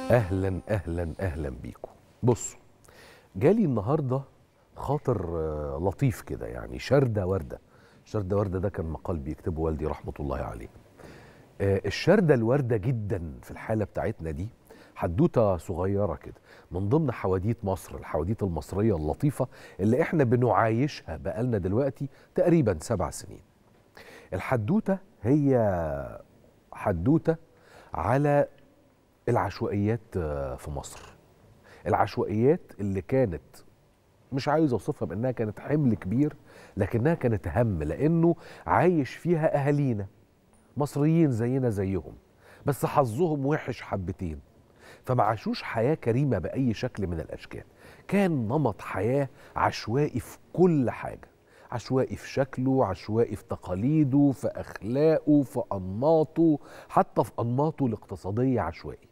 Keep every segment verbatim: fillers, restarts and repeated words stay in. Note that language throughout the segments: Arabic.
اهلا اهلا اهلا بيكم. بصوا، جالي النهارده خاطر آه، لطيف كده، يعني شردة وردة. شردة وردة ده كان مقال بيكتبه والدي رحمة الله عليه. آه، الشردة الوردة جدا في الحالة بتاعتنا دي حدوتة صغيرة كده من ضمن حواديت مصر، الحواديت المصرية اللطيفة اللي احنا بنعايشها بقالنا دلوقتي تقريبا سبع سنين. الحدوتة هي حدوتة على العشوائيات آه، في مصر. العشوائيات اللي كانت، مش عايز اوصفها بانها كانت حمل كبير، لكنها كانت هم، لانه عايش فيها اهالينا مصريين زينا زيهم، بس حظهم وحش حبتين، فما عاشوش حياة كريمة بأي شكل من الأشكال. كان نمط حياة عشوائي في كل حاجة، عشوائي في شكله، عشوائي في تقاليده، في أخلاقه، في أنماطه، حتى في أنماطه الاقتصادية عشوائي.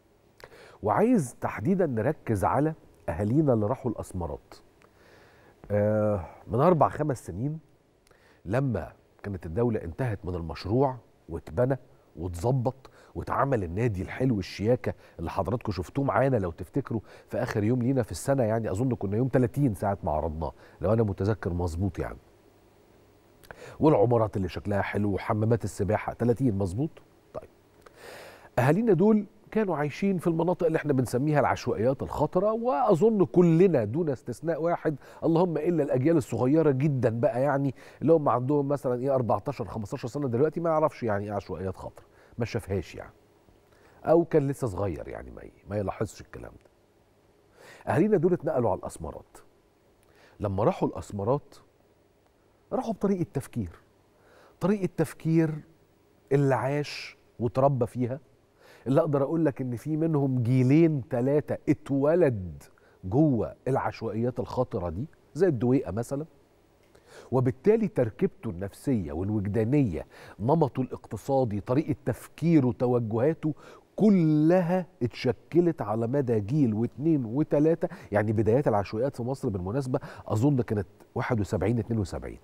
وعايز تحديدا نركز على أهالينا اللي راحوا الأسمرات. آه من أربع خمس سنين لما كانت الدولة انتهت من المشروع واتبنى واتظبط واتعمل النادي الحلو الشياكة اللي حضراتكم شفتوه معانا لو تفتكروا في آخر يوم لينا في السنة، يعني أظن كنا يوم ثلاثين ساعة ما عرضناه لو أنا متذكر مظبوط يعني. والعمارات اللي شكلها حلو وحمامات السباحة ثلاثين مظبوط. طيب، أهالينا دول كانوا عايشين في المناطق اللي احنا بنسميها العشوائيات الخطرة، واظن كلنا دون استثناء واحد، اللهم الا الاجيال الصغيره جدا بقى، يعني اللي هم عندهم مثلا ايه اربعتاشر خمستاشر سنه دلوقتي، ما يعرفش يعني ايه عشوائيات خطره، ما شافهاش يعني، او كان لسه صغير يعني ما ما يلاحظش الكلام ده. اهالينا دول اتنقلوا على الاسمرات. لما راحوا الاسمرات راحوا بطريقه تفكير، طريقه تفكير اللي عاش وتربى فيها، اللي اقدر اقول لك ان في منهم جيلين ثلاثه اتولد جوه العشوائيات الخطره دي، زي الدويقه مثلا. وبالتالي تركيبته النفسيه والوجدانيه، نمطه الاقتصادي، طريقه تفكيره، توجهاته، كلها اتشكلت على مدى جيل واثنين وثلاثه. يعني بدايات العشوائيات في مصر بالمناسبه اظن كانت واحد وسبعين اتنين وسبعين،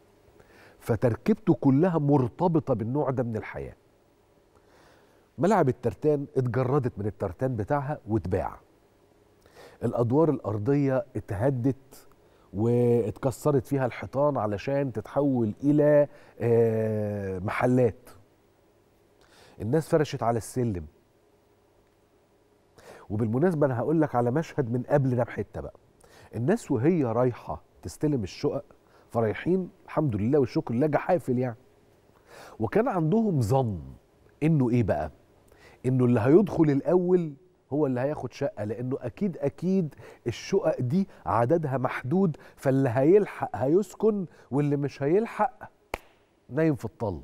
فتركيبته كلها مرتبطه بالنوع ده من الحياه. ملاعب الترتان اتجردت من الترتان بتاعها واتباع. الادوار الارضيه اتهدت واتكسرت فيها الحيطان علشان تتحول الى آه، محلات. الناس فرشت على السلم. وبالمناسبه انا هقول لك على مشهد من قبل ده بحته بقى. الناس وهي رايحه تستلم الشقق، فرايحين الحمد لله والشكر لله جحافل يعني، وكان عندهم ظن انه ايه بقى، انه اللي هيدخل الاول هو اللي هياخد شقه، لانه اكيد اكيد الشقق دي عددها محدود، فاللي هيلحق هيسكن واللي مش هيلحق نايم في الطل.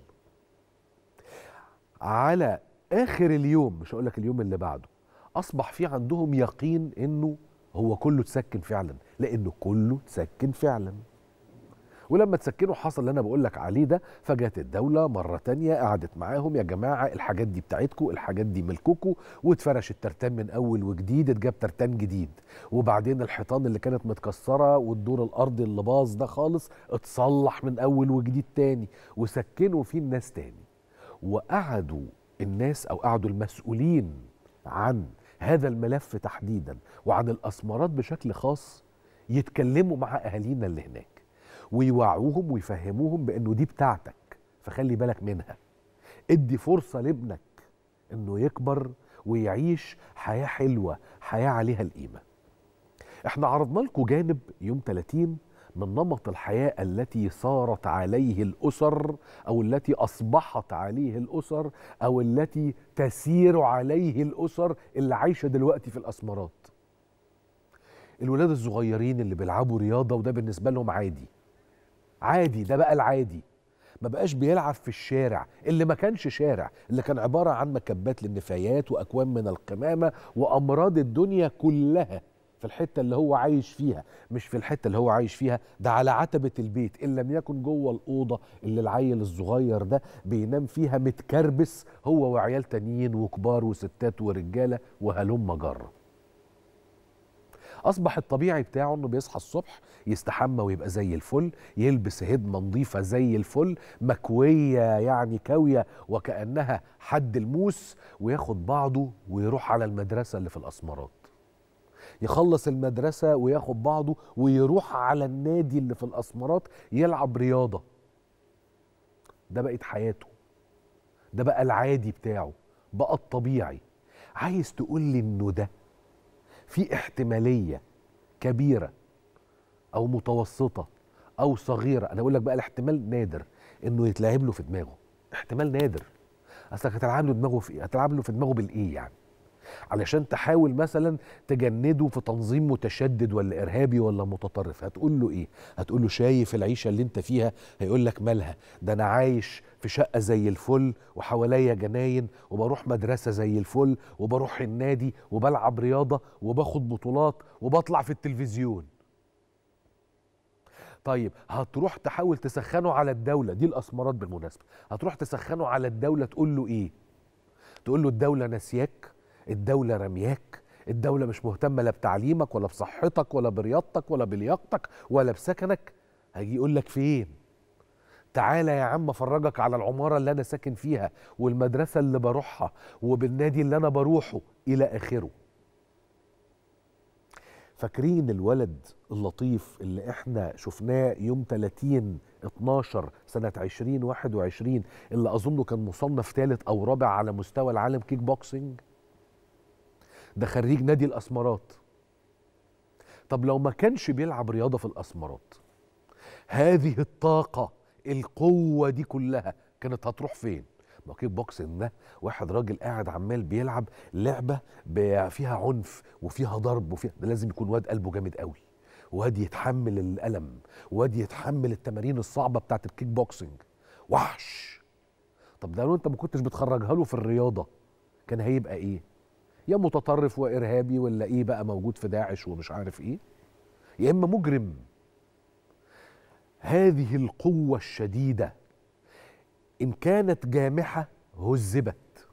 على اخر اليوم، مش هقول لك اليوم اللي بعده، اصبح في عندهم يقين انه هو كله اتسكن فعلا، لانه كله اتسكن فعلا. ولما تسكنوا حصل اللي انا بقول لك عليه ده، فجت الدوله مره تانية قعدت معاهم، يا جماعه الحاجات دي بتاعتكم، الحاجات دي ملككم، واتفرش الترتان من اول وجديد، اتجاب ترتان جديد، وبعدين الحيطان اللي كانت متكسره والدور الارضي اللي باظ ده خالص اتصلح من اول وجديد تاني، وسكنوا فيه الناس تاني. وقعدوا الناس، او قعدوا المسؤولين عن هذا الملف تحديدا وعن الاسمرات بشكل خاص، يتكلموا مع اهالينا اللي هناك ويوعوهم ويفهموهم بانه دي بتاعتك، فخلي بالك منها. ادي فرصة لابنك انه يكبر ويعيش حياة حلوة، حياة عليها القيمة. احنا عرضنا لكم جانب يوم ثلاثين من نمط الحياة التي صارت عليه الأسر، أو التي أصبحت عليه الأسر، أو التي تسير عليه الأسر اللي عايشة دلوقتي في الأسمرات. الولاد الصغيرين اللي بيلعبوا رياضة وده بالنسبة لهم عادي، عادي، ده بقى العادي. ما بقاش بيلعب في الشارع اللي ما كانش شارع، اللي كان عبارة عن مكبات للنفايات وأكوام من القمامة وأمراض الدنيا كلها في الحتة اللي هو عايش فيها، مش في الحتة اللي هو عايش فيها، ده على عتبة البيت، إن لم يكن جوه الأوضة اللي العيل الصغير ده بينام فيها متكربس هو وعيال تانيين وكبار وستات ورجالة وهلم جرة. اصبح الطبيعي بتاعه انه بيصحى الصبح يستحمى ويبقى زي الفل، يلبس هدمه نظيفه زي الفل مكويه يعني كاويه وكانها حد الموس، وياخد بعضه ويروح على المدرسه اللي في الاسمرات، يخلص المدرسه وياخد بعضه ويروح على النادي اللي في الاسمرات يلعب رياضه. ده بقت حياته، ده بقى العادي بتاعه، بقى الطبيعي. عايز تقول لي انه ده في احتماليه كبيره او متوسطه او صغيره، انا اقول لك بقى الاحتمال نادر انه يتلعب له في دماغه، احتمال نادر. اصلك هتلعب له دماغه في ايه؟ هتلعب له في دماغه بالايه يعني؟ علشان تحاول مثلا تجنده في تنظيم متشدد ولا ارهابي ولا متطرف، هتقول له ايه؟ هتقول له شايف العيشه اللي انت فيها؟ هيقول لك مالها؟ ده انا عايش في شقه زي الفل وحواليا جناين وبروح مدرسه زي الفل وبروح النادي وبلعب رياضه وباخد بطولات وبطلع في التلفزيون. طيب هتروح تحاول تسخنه على الدوله دي، الاسمرات بالمناسبه، هتروح تسخنه على الدوله تقول له ايه؟ تقول له الدوله ناسياك، الدولة رمياك، الدولة مش مهتمة لا بتعليمك ولا بصحتك ولا برياضتك ولا بلياقتك ولا بسكنك. هيجي يقول لك فين؟ تعالى يا عم افرجك على العمارة اللي انا ساكن فيها والمدرسة اللي بروحها وبالنادي اللي انا بروحه الى اخره. فاكرين الولد اللطيف اللي احنا شفناه يوم ثلاثين اتناشر سنة عشرين واحد وعشرين اللي اظنه كان مصنف ثالث او رابع على مستوى العالم كيك بوكسينج؟ ده خريج نادي الاسمرات. طب لو ما كانش بيلعب رياضه في الاسمرات، هذه الطاقه القوه دي كلها كانت هتروح فين؟ ما كيك بوكسنج ده واحد راجل قاعد عمال بيلعب لعبه فيها عنف وفيها ضرب وفيها، ده لازم يكون واد قلبه جامد قوي، واد يتحمل الالم، واد يتحمل التمارين الصعبه بتاعت الكيك بوكسنج، وحش. طب ده لو انت ما كنتش بتخرجها له في الرياضه كان هيبقى ايه؟ يا متطرف وارهابي ولا ايه بقى موجود في داعش ومش عارف ايه، يا اما مجرم. هذه القوة الشديدة ان كانت جامحة هذبت،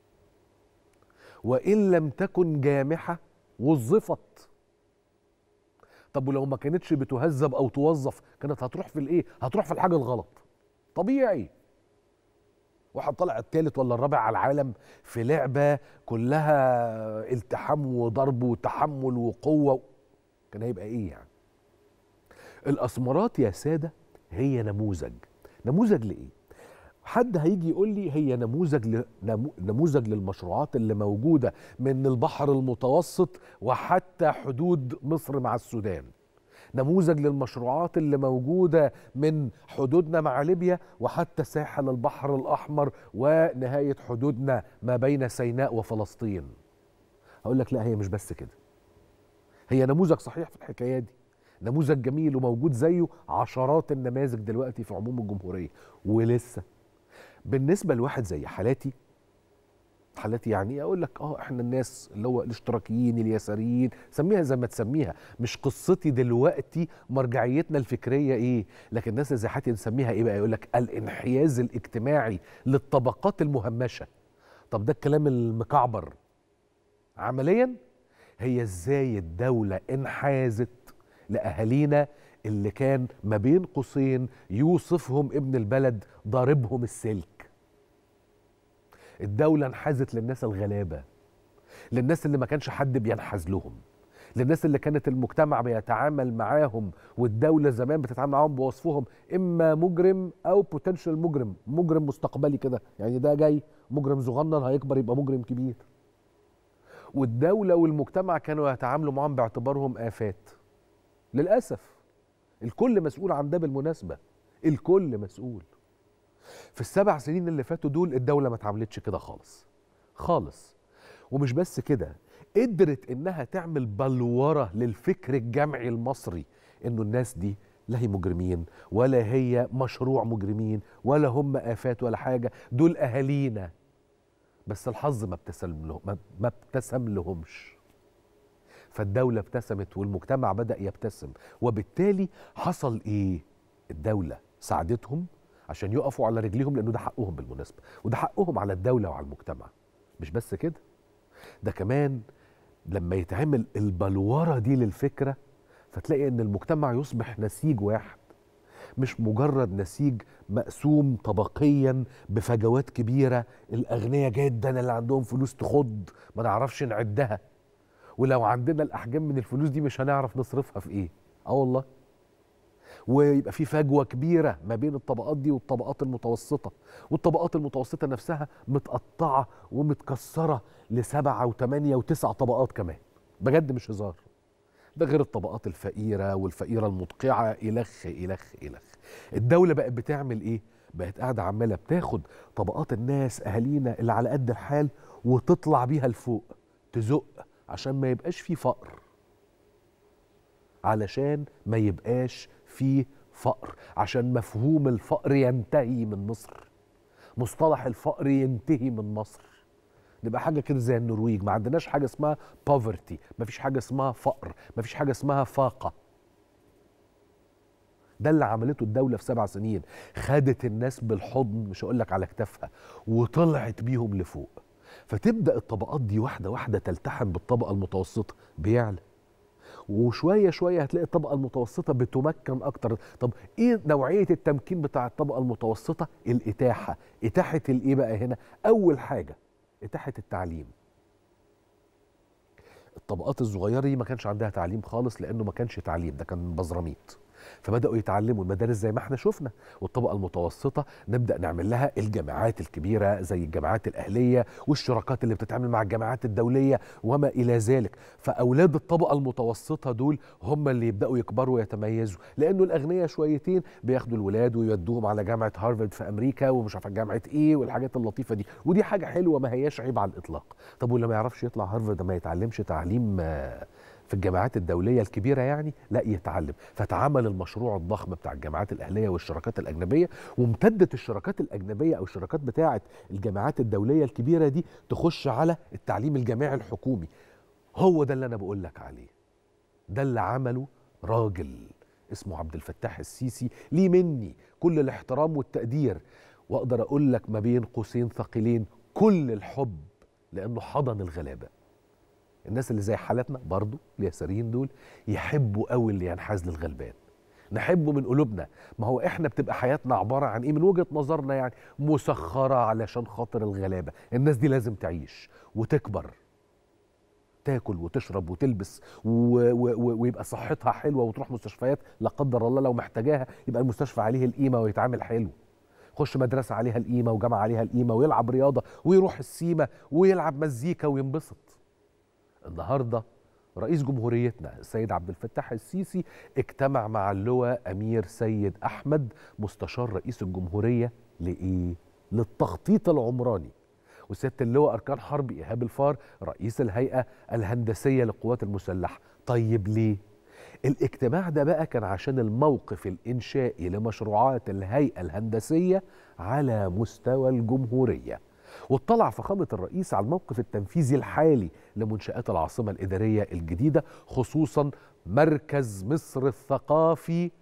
وان لم تكن جامحة وظفت. طب ولو ما كانتش بتهذب او توظف كانت هتروح في الايه؟ هتروح في الحاجة الغلط. طبيعي. واحد طالع الثالث ولا الرابع على العالم في لعبة كلها التحام وضرب وتحمل وقوة، كان هيبقى ايه يعني؟ الاسمرات يا سادة هي نموذج. نموذج لايه؟ حد هيجي يقول لي هي نموذج ل... نموذج للمشروعات اللي موجودة من البحر المتوسط وحتى حدود مصر مع السودان، نموذج للمشروعات اللي موجودة من حدودنا مع ليبيا وحتى ساحل البحر الأحمر ونهاية حدودنا ما بين سيناء وفلسطين. هقول لك لا، هي مش بس كده، هي نموذج صحيح في الحكاية دي، نموذج جميل وموجود زيه عشرات النماذج دلوقتي في عموم الجمهورية. ولسه بالنسبة لواحد زي حالاتي، حالاتي يعني اقول لك اه احنا الناس اللي هو الاشتراكيين اليساريين، سميها زي ما تسميها، مش قصتي دلوقتي مرجعيتنا الفكريه ايه، لكن الناس اللي زي حالتي نسميها ايه بقى؟ يقول لك الانحياز الاجتماعي للطبقات المهمشه. طب ده الكلام المكعبر. عمليا هي ازاي الدوله انحازت لاهالينا اللي كان ما بين قوسين يوصفهم ابن البلد ضاربهم السلك. الدولة انحازت للناس الغلابة، للناس اللي ما كانش حد بينحاز لهم، للناس اللي كانت المجتمع بيتعامل معاهم والدولة زمان بتتعامل معاهم بوصفهم إما مجرم أو بوتنشال مجرم، مجرم مستقبلي كده، يعني ده جاي مجرم صغنن هيكبر يبقى مجرم كبير. والدولة والمجتمع كانوا يتعاملوا معاهم باعتبارهم آفات. للأسف الكل مسؤول عن ده بالمناسبة، الكل مسؤول. في السبع سنين اللي فاتوا دول الدولة ما اتعاملتش كده خالص خالص. ومش بس كده، قدرت انها تعمل بلورة للفكر الجمعي المصري انه الناس دي لا هي مجرمين ولا هي مشروع مجرمين ولا هم آفات ولا حاجة، دول أهالينا، بس الحظ ما ابتسم لهم، ما ابتسم لهمش. فالدولة ابتسمت والمجتمع بدأ يبتسم، وبالتالي حصل ايه؟ الدولة ساعدتهم عشان يقفوا على رجليهم، لأنه ده حقهم بالمناسبة، وده حقهم على الدولة وعلى المجتمع. مش بس كده، ده كمان لما يتعمل البلورة دي للفكرة، فتلاقي ان المجتمع يصبح نسيج واحد، مش مجرد نسيج مقسوم طبقيا بفجوات كبيرة، الأغنياء جدا اللي عندهم فلوس تخض ما نعرفش نعدها، ولو عندنا الأحجام من الفلوس دي مش هنعرف نصرفها في إيه. آه والله. ويبقى في فجوة كبيرة ما بين الطبقات دي والطبقات المتوسطة، والطبقات المتوسطة نفسها متقطعة ومتكسرة لسبعة وثمانية وتسع طبقات كمان، بجد مش هزار. ده غير الطبقات الفقيرة والفقيرة المدقعة إلخ إلخ إلخ. الدولة بقت بتعمل إيه؟ بقت قاعدة عمالة بتاخد طبقات الناس أهالينا اللي على قد الحال وتطلع بيها لفوق، تزق عشان ما يبقاش في فقر، علشان ما يبقاش في فقر، عشان مفهوم الفقر ينتهي من مصر، مصطلح الفقر ينتهي من مصر، نبقى حاجه كده زي النرويج، ما عندناش حاجه اسمها poverty، ما فيش حاجه اسمها فقر، ما فيش حاجه اسمها فاقه. ده اللي عملته الدوله في سبع سنين، خدت الناس بالحضن، مش هقول لك على كتافها، وطلعت بيهم لفوق. فتبدا الطبقات دي واحده واحده تلتحم بالطبقه المتوسطه، بيعلى، وشويه شويه هتلاقي الطبقه المتوسطه بتمكن اكتر. طب ايه نوعيه التمكين بتاع الطبقه المتوسطه؟ الاتاحه. اتاحه الايه بقى هنا؟ اول حاجه اتاحه التعليم. الطبقات الصغيره دي ما كانش عندها تعليم خالص، لانه ما كانش تعليم، ده كان بزراميط، فبداوا يتعلموا المدارس زي ما احنا شفنا. والطبقه المتوسطه نبدا نعمل لها الجامعات الكبيره زي الجامعات الاهليه والشراكات اللي بتتعامل مع الجامعات الدوليه وما الى ذلك. فاولاد الطبقه المتوسطه دول هم اللي يبداوا يكبروا ويتميزوا، لانه الاغنياء شويتين بياخدوا الولاد ويودوهم على جامعه هارفارد في امريكا ومش عارف جامعه ايه والحاجات اللطيفه دي، ودي حاجه حلوه ما هياش عيب على الاطلاق. طب واللي ما يعرفش يطلع هارفارد ما يتعلمش تعليم في الجامعات الدولية الكبيرة يعني؟ لا، يتعلم. فتعمل المشروع الضخم بتاع الجامعات الأهلية والشراكات الأجنبية، وامتدت الشراكات الأجنبية أو الشراكات بتاعة الجامعات الدولية الكبيرة دي تخش على التعليم الجامعي الحكومي. هو ده اللي أنا بقول لك عليه، ده اللي عمله راجل اسمه عبد الفتاح السيسي، ليه مني كل الاحترام والتقدير، وأقدر أقول لك ما بين قوسين ثقيلين كل الحب، لأنه حضن الغلابة. الناس اللي زي حالتنا برضو اليساريين دول يحبوا قوي اللي ينحاز للغلبان، نحبه من قلوبنا. ما هو احنا بتبقى حياتنا عبارة عن ايه من وجهة نظرنا؟ يعني مسخرة علشان خاطر الغلابة. الناس دي لازم تعيش وتكبر، تاكل وتشرب وتلبس و... و... و... ويبقى صحتها حلوة وتروح مستشفيات لا قدر الله لو محتاجاها، يبقى المستشفى عليه القيمة ويتعامل حلو، خش مدرسة عليها القيمة وجامعة عليها القيمة، ويلعب رياضة ويروح السيما ويلعب مزيكا وينبسط. النهارده رئيس جمهوريتنا السيد عبد الفتاح السيسي اجتمع مع اللواء أمير سيد أحمد مستشار رئيس الجمهورية لإيه؟ للتخطيط العمراني. وسيادة اللواء أركان حرب إيهاب الفار رئيس الهيئة الهندسية للقوات المسلحة. طيب ليه؟ الاجتماع ده بقى كان عشان الموقف الإنشائي لمشروعات الهيئة الهندسية على مستوى الجمهورية، واطلع فخامة الرئيس على الموقف التنفيذي الحالي لمنشآت العاصمة الإدارية الجديدة، خصوصا مركز مصر الثقافي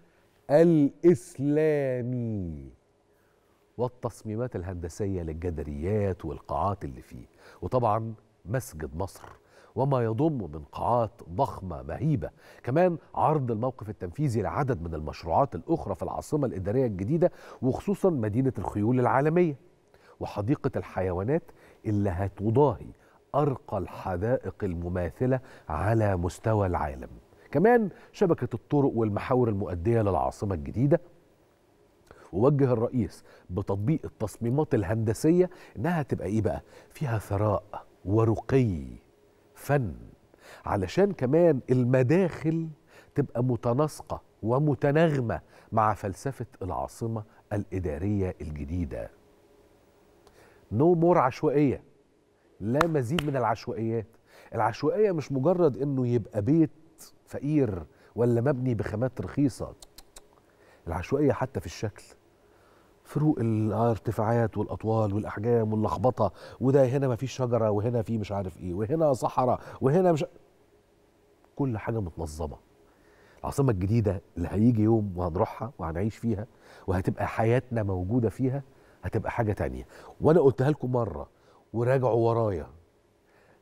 الإسلامي والتصميمات الهندسية للجدريات والقاعات اللي فيه، وطبعا مسجد مصر وما يضم من قاعات ضخمة مهيبة. كمان عرض الموقف التنفيذي لعدد من المشروعات الأخرى في العاصمة الإدارية الجديدة، وخصوصا مدينة الخيول العالمية وحديقة الحيوانات اللي هتضاهي أرقى الحدائق المماثلة على مستوى العالم. كمان شبكة الطرق والمحاور المؤدية للعاصمة الجديدة. ووجه الرئيس بتطبيق التصميمات الهندسية إنها تبقى إيه بقى؟ فيها ثراء ورقي فن، علشان كمان المداخل تبقى متناسقة ومتناغمة مع فلسفة العاصمة الإدارية الجديدة. نو مور عشوائية، لا مزيد من العشوائيات. العشوائية مش مجرد انه يبقى بيت فقير ولا مبني بخامات رخيصة، العشوائية حتى في الشكل، فروق الارتفاعات والاطوال والاحجام واللخبطة، وده هنا ما فيش شجرة وهنا في مش عارف ايه وهنا صحراء وهنا مش، كل حاجة متنظمة. العاصمة الجديدة اللي هيجي يوم وهنروحها وهنعيش فيها وهتبقى حياتنا موجودة فيها هتبقى حاجة تانية. وانا قلتها لكم مرة وراجعوا ورايا،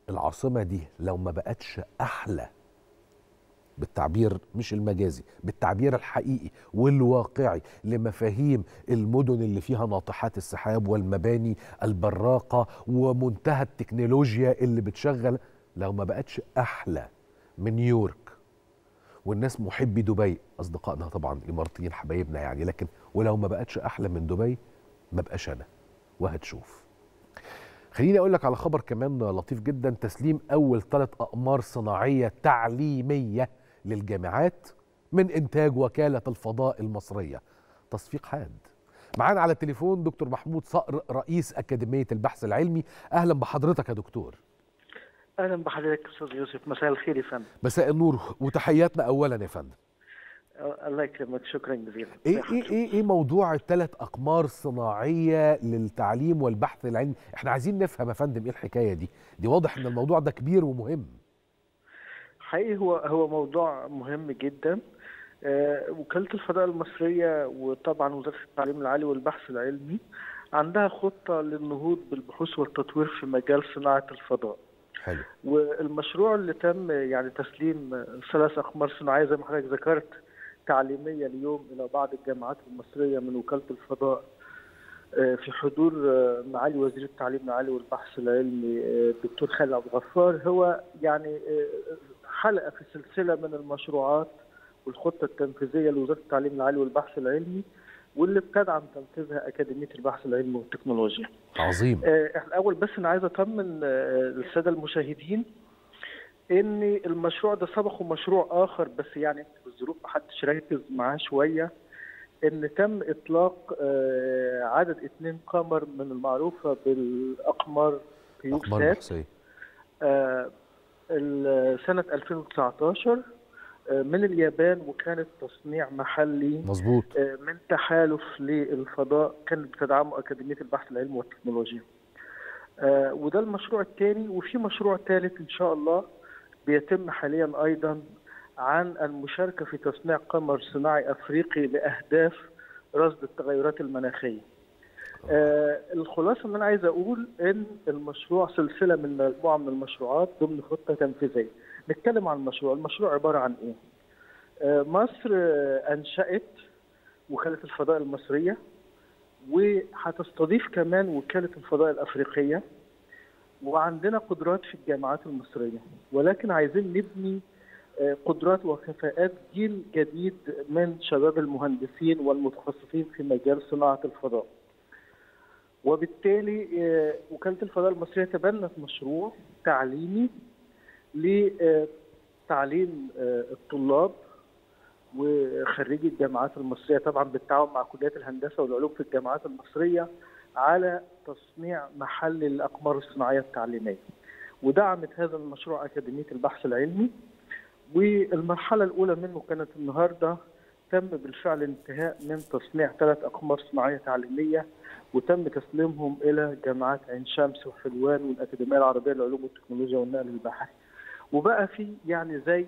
العاصمة دي لو ما بقتش أحلى بالتعبير مش المجازي، بالتعبير الحقيقي والواقعي لمفاهيم المدن اللي فيها ناطحات السحاب والمباني البراقة ومنتهى التكنولوجيا اللي بتشغل، لو ما بقتش أحلى من نيويورك والناس محبي دبي، أصدقائنا طبعا الإماراتيين حبايبنا يعني، لكن ولو ما بقتش أحلى من دبي ما بقاش أنا، وهتشوف. خليني أقول لك على خبر كمان لطيف جدا، تسليم أول ثلاث أقمار صناعية تعليمية للجامعات من إنتاج وكالة الفضاء المصرية. تصفيق حاد. معانا على التليفون دكتور محمود صقر رئيس أكاديمية البحث العلمي. أهلا بحضرتك يا دكتور. أهلا بحضرتك أستاذ يوسف، مساء الخير يا فندم. مساء النور وتحياتنا أولا يا فندم. الله يكرمك، شكرا جزيلا. ايه ايه ايه ايه موضوع الثلاث اقمار صناعيه للتعليم والبحث العلمي؟ احنا عايزين نفهم يا فندم ايه الحكايه دي، دي واضح ان الموضوع ده كبير ومهم. حقيقي هو هو موضوع مهم جدا. آه وكالة الفضاء المصرية وطبعا وزارة التعليم العالي والبحث العلمي عندها خطة للنهوض بالبحوث والتطوير في مجال صناعة الفضاء. حلو. والمشروع اللي تم يعني تسليم ثلاث أقمار صناعية زي ما حضرتك ذكرت تعليمية اليوم إلى بعض الجامعات المصرية من وكالة الفضاء في حضور معالي وزير التعليم العالي والبحث العلمي الدكتور خالد عبد الغفار، هو يعني حلقة في سلسلة من المشروعات والخطة التنفيذية لوزارة التعليم العالي والبحث العلمي واللي بتدعم تنفيذها أكاديمية البحث العلمي والتكنولوجيا. عظيم. احنا أول بس أنا عايز أطمن السادة المشاهدين ان المشروع ده سبقه مشروع اخر، بس يعني الظروف محدش ركز معاه شويه، ان تم اطلاق عدد اثنين قمر من المعروفه بالاقمار كيوبسات سنه ألفين وتسعتاشر من اليابان، وكانت تصنيع محلي مظبوط من تحالف للفضاء كانت بتدعمه اكاديميه البحث العلمي والتكنولوجيا. وده المشروع الثاني، وفي مشروع ثالث ان شاء الله بيتم حاليا ايضا عن المشاركه في تصنيع قمر صناعي افريقي لاهداف رصد التغيرات المناخيه. آه الخلاصه اللي انا عايز اقول ان المشروع سلسله من مجموعه من المشروعات ضمن خطه تنفيذيه. نتكلم عن المشروع، المشروع عباره عن ايه؟ آه مصر آه انشات وكاله الفضاء المصريه، وهتستضيف كمان وكاله الفضاء الافريقيه، وعندنا قدرات في الجامعات المصرية، ولكن عايزين نبني قدرات وكفاءات جيل جديد من شباب المهندسين والمتخصصين في مجال صناعة الفضاء. وبالتالي وكالة الفضاء المصرية تبنت مشروع تعليمي لتعليم الطلاب وخريجي الجامعات المصرية، طبعا بالتعاون مع كليات الهندسة والعلوم في الجامعات المصرية، على تصنيع محلي للأقمار الصناعية التعليمية. ودعمت هذا المشروع أكاديمية البحث العلمي، والمرحلة الأولى منه كانت النهاردة تم بالفعل انتهاء من تصنيع ثلاث أقمار صناعية تعليمية، وتم تسليمهم إلى جامعات عين شمس وحلوان والأكاديمية العربية للعلوم والتكنولوجيا والنقل البحري. وبقى في يعني زي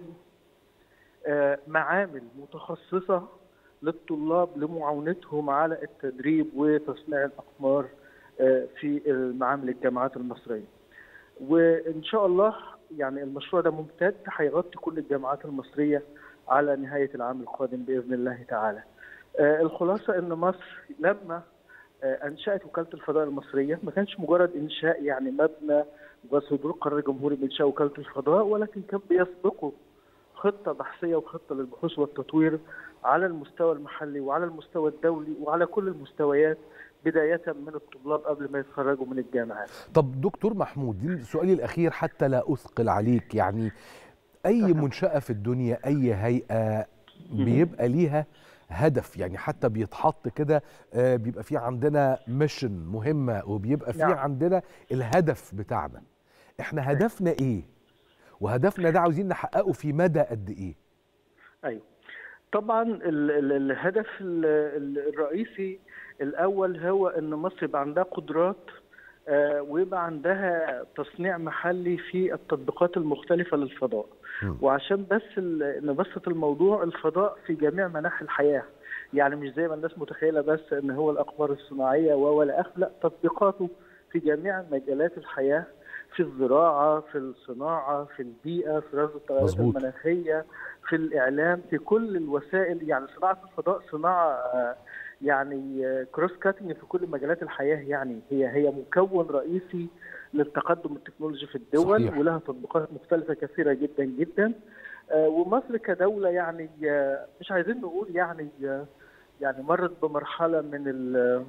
معامل متخصصة للطلاب لمعاونتهم على التدريب وتصنيع الأقمار في معامل الجامعات المصرية. وإن شاء الله يعني المشروع ده ممتد، هيغطي كل الجامعات المصرية على نهاية العام القادم بإذن الله تعالى. الخلاصة إن مصر لما أنشأت وكالة الفضاء المصرية ما كانش مجرد إنشاء يعني مبنى وصدور قرار جمهوري بإنشاء وكالة الفضاء، ولكن كان بيسبقه خطة بحثية وخطة للبحوث والتطوير على المستوى المحلي وعلى المستوى الدولي وعلى كل المستويات، بداية من الطلاب قبل ما يتخرجوا من الجامعات. طب دكتور محمود، دي سؤالي الأخير حتى لا أثقل عليك، يعني أي منشأة في الدنيا، أي هيئة بيبقى ليها هدف، يعني حتى بيتحط كده بيبقى في عندنا ميشن مهمة، وبيبقى في نعم. عندنا الهدف بتاعنا. احنا هدفنا ايه؟ وهدفنا ده عاوزين نحققه في مدى قد ايه؟ ايوه طبعا ال ال الهدف ال الرئيسي الاول هو ان مصر يبقى عندها قدرات آه ويبقى عندها تصنيع محلي في التطبيقات المختلفه للفضاء. م. وعشان بس نبسط الموضوع، الفضاء في جميع مناحي الحياه، يعني مش زي ما الناس متخيله بس ان هو الاقمار الصناعيه ولا اخر، لا، تطبيقاته في جميع مجالات الحياه، في الزراعه، في الصناعه، في البيئه، في رصد التغيرات المناخيه، في الاعلام، في كل الوسائل. يعني صناعه الفضاء صناعه يعني كروس كاتنج في كل مجالات الحياه، يعني هي هي مكون رئيسي للتقدم التكنولوجي في الدول. صحيح. ولها تطبيقات مختلفه كثيره جدا جدا. ومصر كدوله يعني مش عايزين نقول يعني يعني مرت بمرحله من ال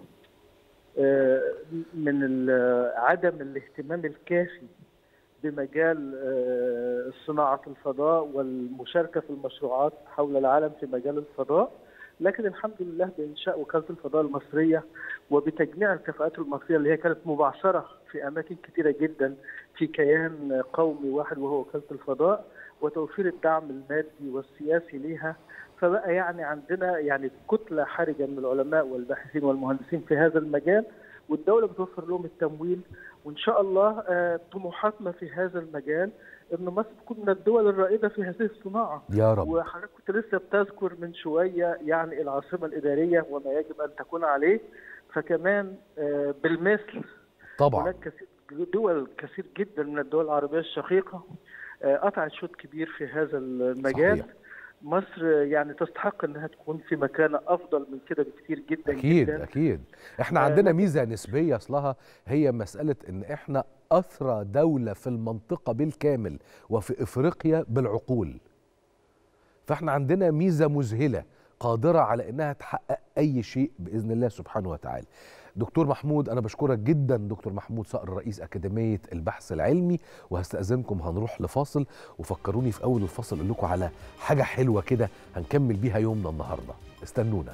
من عدم الاهتمام الكافي بمجال صناعه الفضاء والمشاركه في المشروعات حول العالم في مجال الفضاء. لكن الحمد لله بإنشاء وكالة الفضاء المصرية وبتجميع الكفاءات المصرية اللي هي كانت مبعثرة في أماكن كثيرة جدا في كيان قومي واحد وهو وكالة الفضاء، وتوفير الدعم المادي والسياسي ليها، فبقى يعني عندنا يعني كتلة حرجة من العلماء والباحثين والمهندسين في هذا المجال، والدولة بتوفر لهم التمويل. وإن شاء الله طموحاتنا في هذا المجال ان مصر تكون من الدول الرائده في هذه الصناعه يا رب. وحضرتك كنت لسه بتذكر من شويه يعني العاصمه الاداريه وما يجب ان تكون عليه، فكمان بالمثل طبعا هناك كثير دول كثير جدا من الدول العربيه الشقيقه قطعت شوط كبير في هذا المجال. صحيح. مصر يعني تستحق انها تكون في مكانه افضل من كده بكثير جدا. اكيد جدا. اكيد احنا عندنا ميزه نسبيه اصلها هي مساله ان احنا اثرى دوله في المنطقه بالكامل وفي افريقيا بالعقول، فاحنا عندنا ميزه مذهله قادره على انها تحقق اي شيء باذن الله سبحانه وتعالى. دكتور محمود انا بشكرك جدا، دكتور محمود صقر رئيس اكاديميه البحث العلمي، وهستاذنكم هنروح لفاصل، وفكروني في اول الفاصل اقول لكم على حاجه حلوه كده هنكمل بيها يومنا النهارده، استنونا.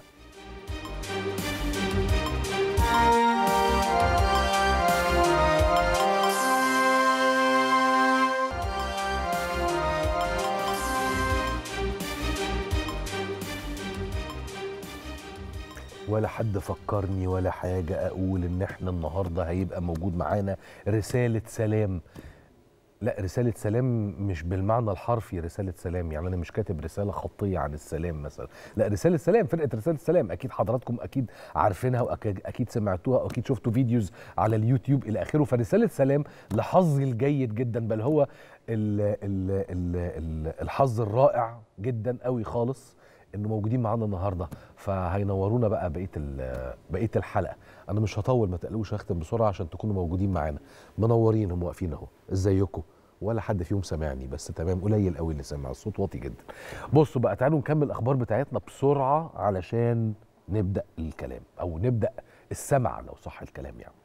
ولا حد فكرني ولا حاجة أقول إن إحنا النهاردة هيبقى موجود معانا رسالة سلام. لا، رسالة سلام مش بالمعنى الحرفي رسالة سلام، يعني أنا مش كاتب رسالة خطية عن السلام مثلا، لا، رسالة سلام، فرقة رسالة سلام أكيد حضراتكم أكيد عارفينها وأكيد سمعتوها وأكيد شفتوا فيديوز على اليوتيوب إلى آخره. فرسالة سلام لحظي الجيد جدا، بل هو ال ال ال ال الحظ الرائع جدا قوي خالص انه موجودين معانا النهارده، فهينورونا بقى بقيه بقيه الحلقه. انا مش هطول ما تقلقوش، هختم بسرعه عشان تكونوا موجودين معانا. منورين، هم واقفين اهو. ازيكم؟ ولا حد فيهم سامعني، بس تمام، قليل قوي اللي سامع، الصوت واطي جدا. بصوا بقى، تعالوا نكمل الاخبار بتاعتنا بسرعه علشان نبدا الكلام او نبدا السمع لو صح الكلام. يعني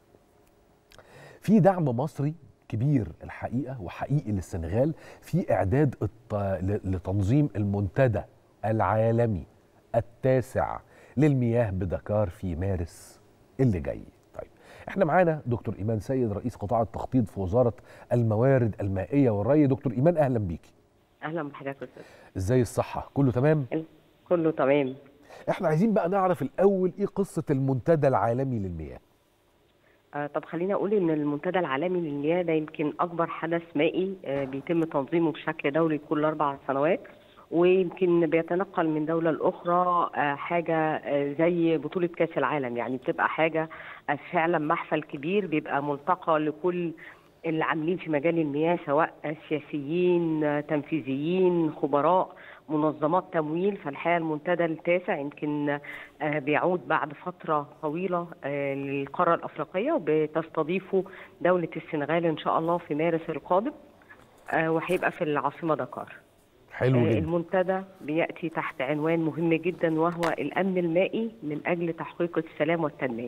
في دعم مصري كبير الحقيقه وحقيقي للسنغال في اعداد لتنظيم المنتدى العالمي التاسع للمياه بدكار في مارس اللي جاي. طيب احنا معانا دكتور ايمان سيد رئيس قطاع التخطيط في وزاره الموارد المائيه والري. دكتور ايمان اهلا بيكي. اهلا بحضرتك استاذ. ازاي الصحه؟ كله تمام؟ كله تمام. احنا عايزين بقى نعرف الاول ايه قصه المنتدى العالمي للمياه. آه طب خلينا اقول ان المنتدى العالمي للمياه ده يمكن اكبر حدث مائي آه بيتم تنظيمه بشكل دوري كل اربع سنوات، ويمكن بيتنقل من دولة لأخرى حاجة زي بطولة كأس العالم، يعني بتبقى حاجة فعلا محفل كبير، بيبقى ملتقى لكل اللي عاملين في مجال المياه سواء سياسيين تنفيذيين خبراء منظمات تمويل. فالحقيقة المنتدى التاسع يمكن بيعود بعد فترة طويلة للقارة الأفريقية، وبتستضيفه دولة السنغال إن شاء الله في مارس القادم، وهيبقى في العاصمة دكار. حلو جدا. المنتدى بيأتي تحت عنوان مهم جدا وهو الأمن المائي من أجل تحقيق السلام والتنمية.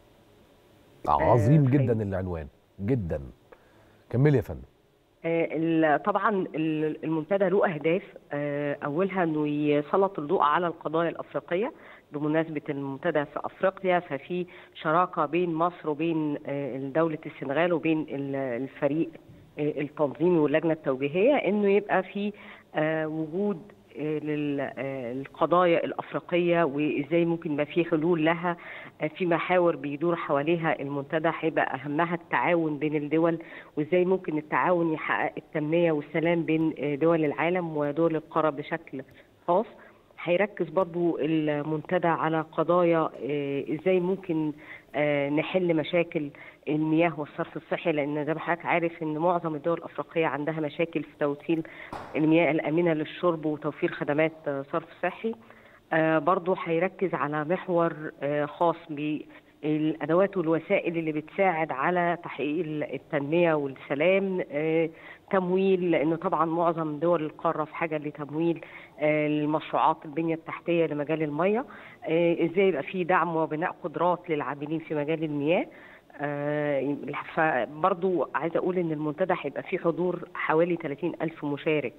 عظيم آه جدا العنوان جدا. كملي يا فندم. آه طبعا المنتدى له أهداف، آه أولها أنه يسلط الضوء على القضايا الأفريقية بمناسبة المنتدى في أفريقيا، ففي شراكة بين مصر وبين آه دولة السنغال وبين الفريق التنظيمي واللجنة التوجيهية، انه يبقى في آه وجود آه للقضايا الافريقيه وازاي ممكن يبقى في حلول لها آه في محاور بيدور حواليها المنتدى، هيبقى اهمها التعاون بين الدول، وازاي ممكن التعاون يحقق التنميه والسلام بين دول العالم ودول القاره بشكل خاص. هيركز برضو المنتدى على قضايا ازاي ممكن نحل مشاكل المياه والصرف الصحي، لان زي ما حضرتك عارف ان معظم الدول الافريقيه عندها مشاكل في توصيل المياه الامنه للشرب وتوفير خدمات صرف صحي. برضو هيركز على محور خاص بالادوات والوسائل اللي بتساعد على تحقيق التنميه والسلام، تمويل، لانه طبعا معظم دول القاره في حاجه لتمويل المشروعات البنيه التحتيه لمجال الميه، ازاي يبقى في دعم وبناء قدرات للعاملين في مجال المياه. فبرضو عايزه اقول ان المنتدى هيبقى فيه حضور حوالي ثلاثين ألف مشارك.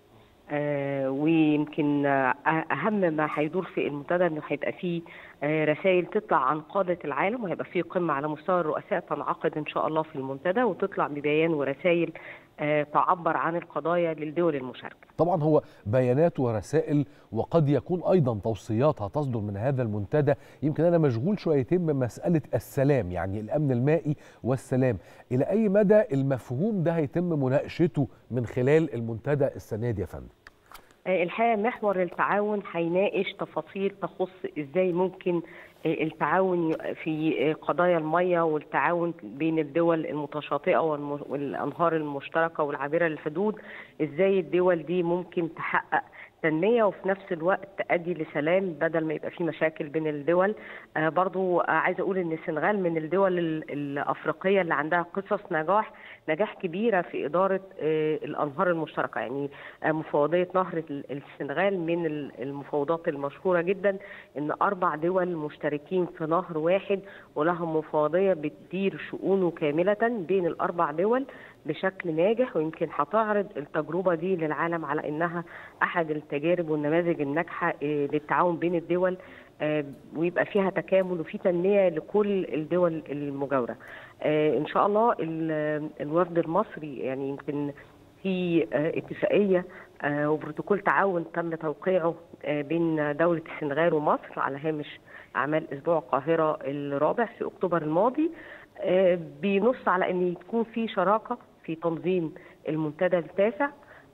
آه ويمكن آه اهم ما هيدور في المنتدى انه هيبقى فيه آه رسائل تطلع عن قاده العالم، وهيبقى فيه قمه على مستوى الرؤساء تنعقد ان شاء الله في المنتدى، وتطلع ببيان ورسائل آه تعبر عن القضايا للدول المشاركه. طبعا هو بيانات ورسائل، وقد يكون ايضا توصيات هتصدر من هذا المنتدى. يمكن انا مشغول شويتين بمساله السلام، يعني الامن المائي والسلام، الى اي مدى المفهوم ده هيتم مناقشته من خلال المنتدى السنه دي يا فندم؟ الحقيقه محور التعاون هيناقش تفاصيل تخص ازاي ممكن التعاون في قضايا الميه، والتعاون بين الدول المتشاطئه والانهار المشتركه والعابره للحدود، ازاي الدول دي ممكن تحقق تنميه وفي نفس الوقت تؤدي لسلام بدل ما يبقى في مشاكل بين الدول. آه برضو آه عايزه اقول ان السنغال من الدول الافريقيه اللي عندها قصص نجاح نجاح كبيره في اداره آه الانهار المشتركه، يعني آه مفوضيه نهر السنغال من المفوضات المشهوره جدا، ان اربع دول مشتركين في نهر واحد ولهم مفوضيه بتدير شؤونه كامله بين الاربع دول بشكل ناجح. ويمكن هتعرض التجربه دي للعالم على انها احد التجارب والنماذج الناجحه للتعاون بين الدول، ويبقى فيها تكامل وفي تنميه لكل الدول المجاوره. ان شاء الله الوفد المصري يعني يمكن في اتفاقيه وبروتوكول تعاون تم توقيعه بين دوله السنغال ومصر على هامش اعمال اسبوع القاهره الرابع في اكتوبر الماضي، بينص على ان يكون في شراكه في تنظيم المنتدى التاسع،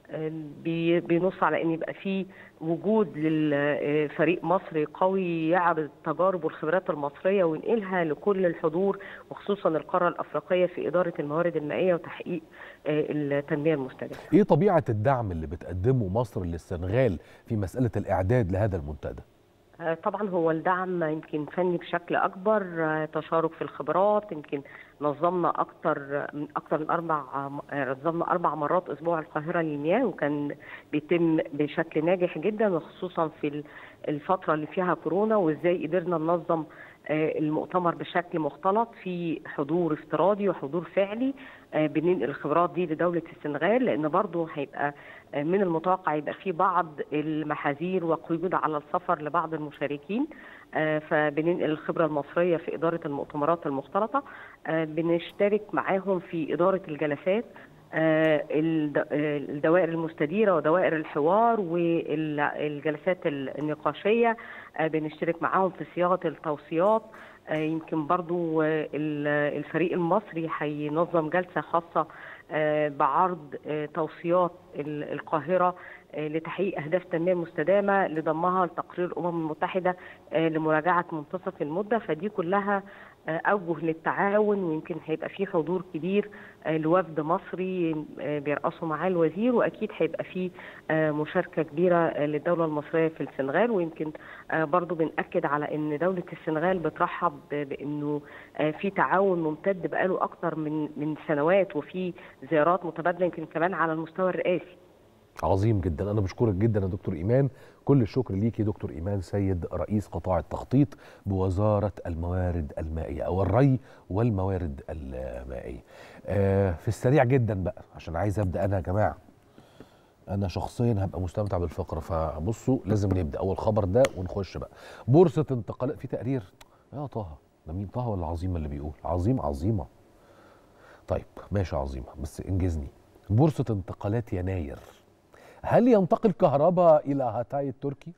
بينص على ان يبقى في وجود للفريق مصري قوي يعرض التجارب والخبرات المصريه وينقلها لكل الحضور، وخصوصا القاره الافريقيه في اداره الموارد المائيه وتحقيق التنميه المستدامه. ايه طبيعه الدعم اللي بتقدمه مصر للسنغال في مساله الاعداد لهذا المنتدى؟ طبعا هو الدعم يمكن فني بشكل اكبر، تشارك في الخبرات. يمكن نظمنا اكثر من اكثر من اربع نظمنا اربع مرات اسبوع القاهره للمياه، وكان بيتم بشكل ناجح جدا، وخصوصا في الفتره اللي فيها كورونا، وازاي قدرنا ننظم المؤتمر بشكل مختلط في حضور افتراضي وحضور فعلي. بننقل الخبرات دي لدولة السنغال، لأن برضه هيبقى من المتوقع يبقى في بعض المحاذير وقيود على السفر لبعض المشاركين، فبننقل الخبرة المصرية في إدارة المؤتمرات المختلطة. بنشترك معاهم في إدارة الجلسات، الدوائر المستديرة ودوائر الحوار والجلسات النقاشية، بنشترك معاهم في صياغة التوصيات. يمكن برضو الفريق المصري هينظم جلسة خاصة بعرض توصيات القاهرة لتحقيق أهداف التنمية المستدامة لضمها لتقرير الأمم المتحدة لمراجعة منتصف المدة. فدي كلها أوجه للتعاون، ويمكن هيبقى فيه حضور كبير لوفد مصري بيرأسه معاه الوزير، وأكيد هيبقى فيه مشاركة كبيرة للدولة المصرية في السنغال. ويمكن برضو بنأكد على أن دولة السنغال بترحب بأنه في تعاون ممتد بقاله أكتر من من سنوات، وفي زيارات متبادلة يمكن كمان على المستوى الرئاسي. عظيم جدا. أنا بشكرك جدا يا دكتور إيمان، كل الشكر ليكي دكتور إيمان سيد، رئيس قطاع التخطيط بوزارة الموارد المائية أو الري والموارد المائية. آه في السريع جدا بقى، عشان عايز أبدأ أنا يا جماعة، أنا شخصيا هبقى مستمتع بالفقرة، فبصوا لازم نبدأ أول خبر ده ونخش بقى. بورصة انتقالات في تقرير يا طه، ده مين طه ولا عظيمة اللي بيقول؟ عظيم عظيمة. طيب ماشي عظيمة، بس انجزني. بورصة انتقالات يناير، هل ينتقل كهرباء إلى هاتاي التركي؟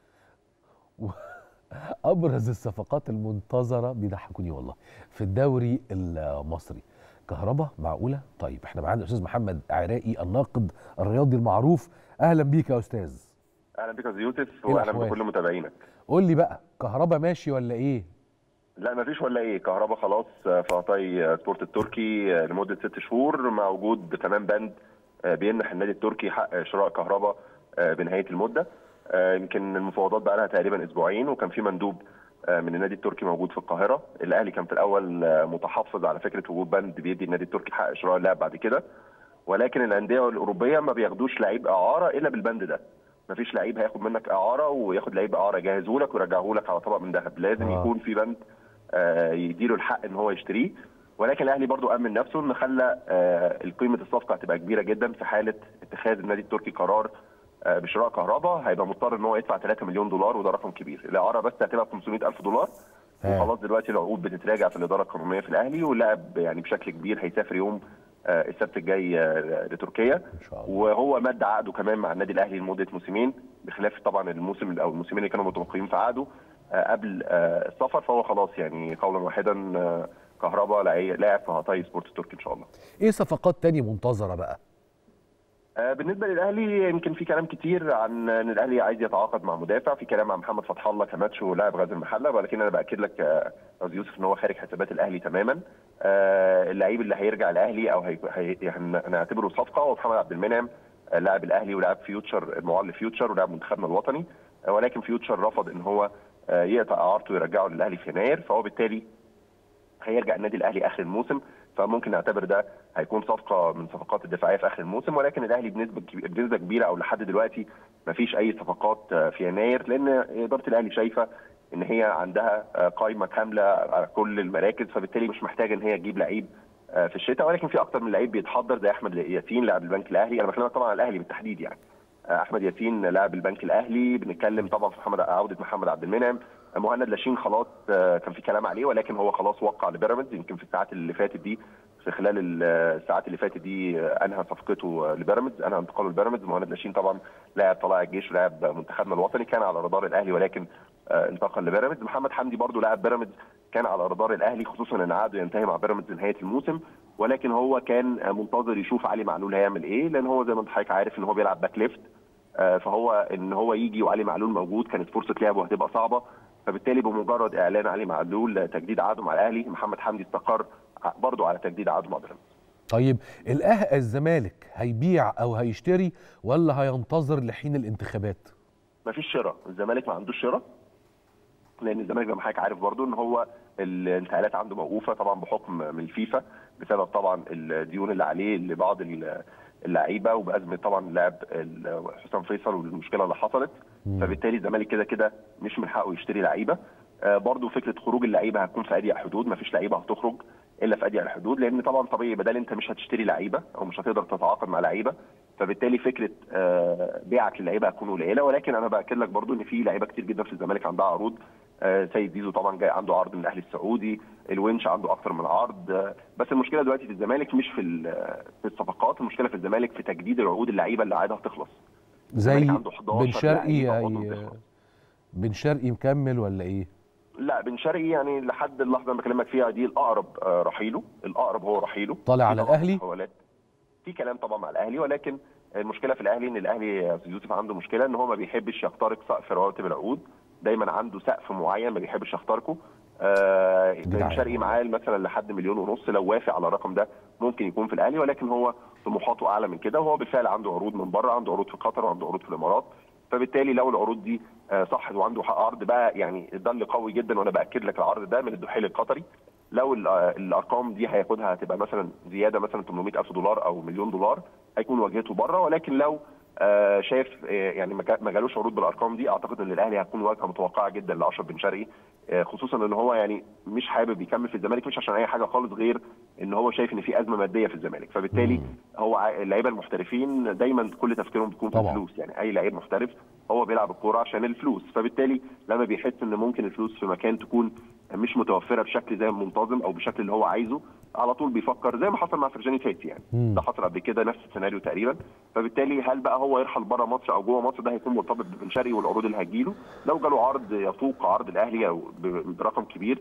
أبرز الصفقات المنتظرة بيضحكوني والله في الدوري المصري. كهرباء معقولة؟ طيب احنا معانا الأستاذ محمد عراقي الناقد الرياضي المعروف، أهلا بيك يا أستاذ. اهلا بك يا أستاذ يوسف، إيه واهلا الأحوال؟ بكل متابعينك. قول لي بقى، كهربا ماشي ولا ايه؟ لا مفيش ولا ايه، كهربا خلاص في عطاي سبورت التركي لمده ست شهور، مع وجود كمان بند بيمنح النادي التركي حق شراء كهربا بنهايه المده. يمكن المفاوضات بقى لها تقريبا اسبوعين، وكان في مندوب من النادي التركي موجود في القاهره. الاهلي كان في الاول متحفظ على فكره وجود بند بيدي النادي التركي حق شراء اللاعب بعد كده، ولكن الانديه الاوروبيه ما بياخدوش لعيب اعاره الا بالبند ده. مفيش لعيب هياخد منك اعاره وياخد لعيب اعاره يجهزه لك ويرجعه لك على طبق من ذهب، لازم آه. يكون في بند آه يديله الحق ان هو يشتريه. ولكن الاهلي برضو امن نفسه ان خلى آه قيمه الصفقه هتبقى كبيره جدا في حاله اتخاذ النادي التركي قرار آه بشراء كهربا. هيبقى مضطر ان هو يدفع ثلاثة مليون دولار، وده رقم كبير. الاعاره بس هتبقى ب خمسمائة ألف دولار. آه. وخلاص دلوقتي العقود بتتراجع في الاداره القانونيه في الاهلي، واللاعب يعني بشكل كبير هيسافر يوم آه السبت الجاي آه لتركيا ان شاء الله. وهو مد عقده كمان مع النادي الاهلي لمده موسمين، بخلاف طبعا الموسم او الموسمين اللي كانوا متوقعين في عقده آه قبل آه السفر. فهو خلاص يعني قولا واحدا آه كهربا لاعب في عطاي سبورت التركي ان شاء الله. ايه صفقات تاني منتظره بقى؟ آه بالنسبه للاهلي يمكن في كلام كتير عن ان الاهلي عايز يتعاقد مع مدافع، في كلام عن محمد فتح الله كماتشو لاعب غزل المحله، ولكن انا باكد لك يا استاذ يوسف ان هو خارج حسابات الاهلي تماما. آه اللعيب اللي هيرجع الاهلي او هي... هي... هنعتبره صفقه هو محمد عبد المنعم، آه لاعب الاهلي ولاعب فيوتشر المعار لفيوتشر ولاعب منتخبنا الوطني، آه ولكن فيوتشر رفض ان هو آه يقطع اعارته ويرجعه للاهلي في يناير، فهو بالتالي هيرجع النادي الاهلي اخر الموسم. فممكن نعتبر ده هيكون صفقه من صفقات الدفاعيه في اخر الموسم، ولكن الاهلي بنسبه بنسبه كبيره او لحد دلوقتي ما فيش اي صفقات في يناير، لان اداره الاهلي شايفه ان هي عندها قائمه كامله على كل المراكز، فبالتالي مش محتاجه ان هي تجيب لعيب في الشتاء. ولكن في اكتر من لعيب بيتحضر زي احمد ياسين لاعب البنك الاهلي، انا بكلمك طبعا على الاهلي بالتحديد يعني. احمد ياسين لاعب البنك الاهلي، بنتكلم طبعا في محمد عوده محمد عبد المنعم، مهند لاشين خلاص كان في كلام عليه ولكن هو خلاص وقع لبيراميدز. يمكن في الساعات اللي فاتت دي في خلال الساعات اللي فاتت دي انهى صفقته لبيراميدز، انهى انتقاله لبيراميدز. مهند لاشين طبعا لاعب طلائع الجيش ولاعب منتخبنا الوطني، كان على رادار الاهلي ولكن انتقل لبيراميدز. محمد حمدي برضو لاعب بيراميدز، كان على رادار الاهلي خصوصا ان عقده ينتهي مع بيراميدز نهايه الموسم، ولكن هو كان منتظر يشوف علي معلول هيعمل ايه، لان هو زي ما انت حضرتك عارف ان هو بيلعب باك ليفت، فهو ان هو يجي وعلي معلول موجود كانت فرصه لعبه هتبقى صعبه. فبالتالي بمجرد اعلان علي معلول تجديد عقده مع الاهلي، محمد حمدي استقر برضه على تجديد عقده مع بيراميدز. طيب الأه الزمالك هيبيع او هيشتري ولا هينتظر لحين الانتخابات؟ مفيش شراء، الزمالك ما عندوش شراء، لان الزمالك زي ما حضرتك عارف برضه ان هو الانتقالات عنده موقوفه طبعا بحكم من الفيفا بسبب طبعا الديون اللي عليه لبعض اللعيبه، وبازمه طبعا اللاعب حسام فيصل والمشكله اللي حصلت. مم. فبالتالي الزمالك كده كده مش من حقه يشتري لعيبه. آه برضه فكره خروج اللعيبه هتكون في اضيق حدود، مفيش لعيبه هتخرج الا في اضيق الحدود، لان طبعا طبيعي بدل انت مش هتشتري لعيبه او مش هتقدر تتعاقد مع لعيبه، فبالتالي فكره آه بيعك للعيبه هتكون قليله. ولكن انا باكد لك برضه ان في لعيبه كتير جدا في الزمالك عندها عروض. آه سيد زيزو طبعا جاي عنده عرض من الاهلي السعودي، الونش عنده اكتر من عرض. آه بس المشكله دلوقتي في الزمالك مش في في الصفقات، المشكله في الزمالك في تجديد العقود اللعيبه اللي عقدها تخلص. زي بن شرقي بن شرقي مكمل ولا ايه؟ لا بن شرقي يعني لحد اللحظه اللي بكلمك فيها دي الاقرب رحيله، الاقرب هو رحيله. طالع على الاهلي؟ في كلام طبعا مع الاهلي، ولكن المشكله في الاهلي ان الاهلي يا استاذ يوسف عنده مشكله ان هو ما بيحبش يخترق سقف رواتب العقود، دايما عنده سقف معين ما بيحبش يخترقه. آه بن شرقي معاه مثلا لحد مليون ونص، لو وافق على الرقم ده ممكن يكون في الاهلي، ولكن هو طموحاته اعلى من كده، وهو بالفعل عنده عروض من بره، عنده عروض في قطر وعنده عروض في الامارات. فبالتالي لو العروض دي صحت وعنده حق عرض بقى يعني ده اللي قوي جدا، وانا باكد لك العرض ده من الدحيل القطري، لو الارقام دي هياخدها هتبقى مثلا زياده مثلا ثمانمائة ألف دولار او مليون دولار هيكون واجهته بره. ولكن لو شايف يعني ما جالوش عروض بالارقام دي، اعتقد ان الاهلي هتكون واجهه متوقعه جدا لاشرف بن شرقي، خصوصا ان هو يعني مش حابب يكمل في الزمالك، مش عشان اي حاجه خالص غير ان هو شايف ان في ازمه ماديه في الزمالك. فبالتالي هو اللعيبه المحترفين دايما كل تفكيرهم بيكون في الفلوس، يعني اي لعيب محترف هو بيلعب الكوره عشان الفلوس، فبالتالي لما بيحس ان ممكن الفلوس في مكان تكون مش متوفره بشكل زي منتظم او بشكل اللي هو عايزه، على طول بيفكر زي ما حصل مع فرجاني ساسي يعني. مم. ده حصل قبل كده نفس السيناريو تقريبا. فبالتالي هل بقى هو يرحل بره مصر او جوه مصر، ده هيكون مرتبط ببن شرقي والعروض اللي هتجيله. لو جاله عرض يفوق عرض الاهلي او برقم كبير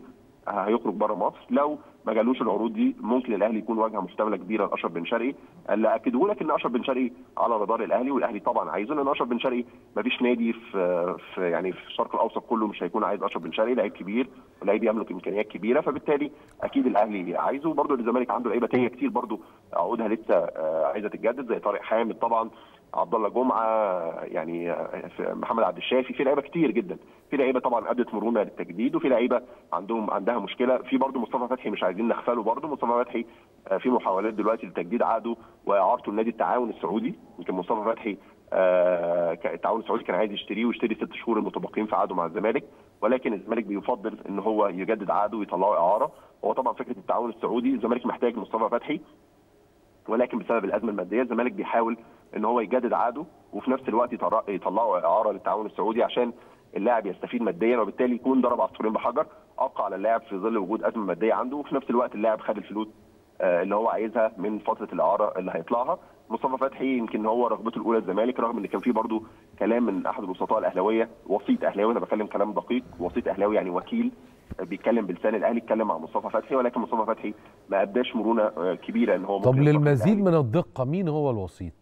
هيخرج بره مصر. لو ما جالوش العروض دي ممكن الاهلي يكون واجهه محتمله كبيره لاشرف بن شرقي. اللي اكده لك ان اشرف بن شرقي على رادار الاهلي، والاهلي طبعا عايزه، لان اشرف بن شرقي ما فيش نادي في, في يعني في الشرق الاوسط كله مش هيكون عايز اشرف بن شرقي، لعيب كبير ولعيب يملك امكانيات كبيره، فبالتالي اكيد الاهلي عايزه. برده الزمالك عنده لعيبه ثانيه كتير برده عقودها لسه عايزه تتجدد، زي طارق حامد طبعا، عبد الله جمعه، يعني محمد عبد الشافي، في لعيبه كتير جدا، في لعيبه طبعا ادت مرونه للتجديد، وفي لعيبه عندهم عندها مشكله. في برضه مصطفى فتحي مش عايزين نغفله، برضه مصطفى فتحي في محاولات دلوقتي لتجديد عقده واعارته لنادي التعاون السعودي. يمكن مصطفى فتحي التعاون السعودي كان عايز يشتريه ويشتري ست شهور المتبقين في عقده مع الزمالك، ولكن الزمالك بيفضل ان هو يجدد عقده ويطلعه اعاره. هو طبعا فكره التعاون السعودي الزمالك محتاج مصطفى فتحي، ولكن بسبب الازمه الماديه الزمالك بيحاول ان هو يجدد عقده وفي نفس الوقت يطلعوا اعاره للتعاون السعودي عشان اللاعب يستفيد ماديا، وبالتالي يكون ضرب عصفورين بحجر، ابقى على اللاعب في ظل وجود ازمه ماديه عنده، وفي نفس الوقت اللاعب خد الفلوس اللي هو عايزها من فتره الاعاره اللي هيطلعها. مصطفى فتحي يمكن هو رغبته الاولى الزمالك، رغم ان كان في برضه كلام من احد الوسطاء الاهلاويه، وسيط اهلاوي، انا بكلم كلام دقيق، وسيط اهلاوي يعني وكيل بيتكلم بلسان الاهلي، اتكلم مع مصطفى فتحي، ولكن مصطفى فتحي ما اداش مرونه كبيره ان هو طب للمزيد من الدقه مين هو الوسيط؟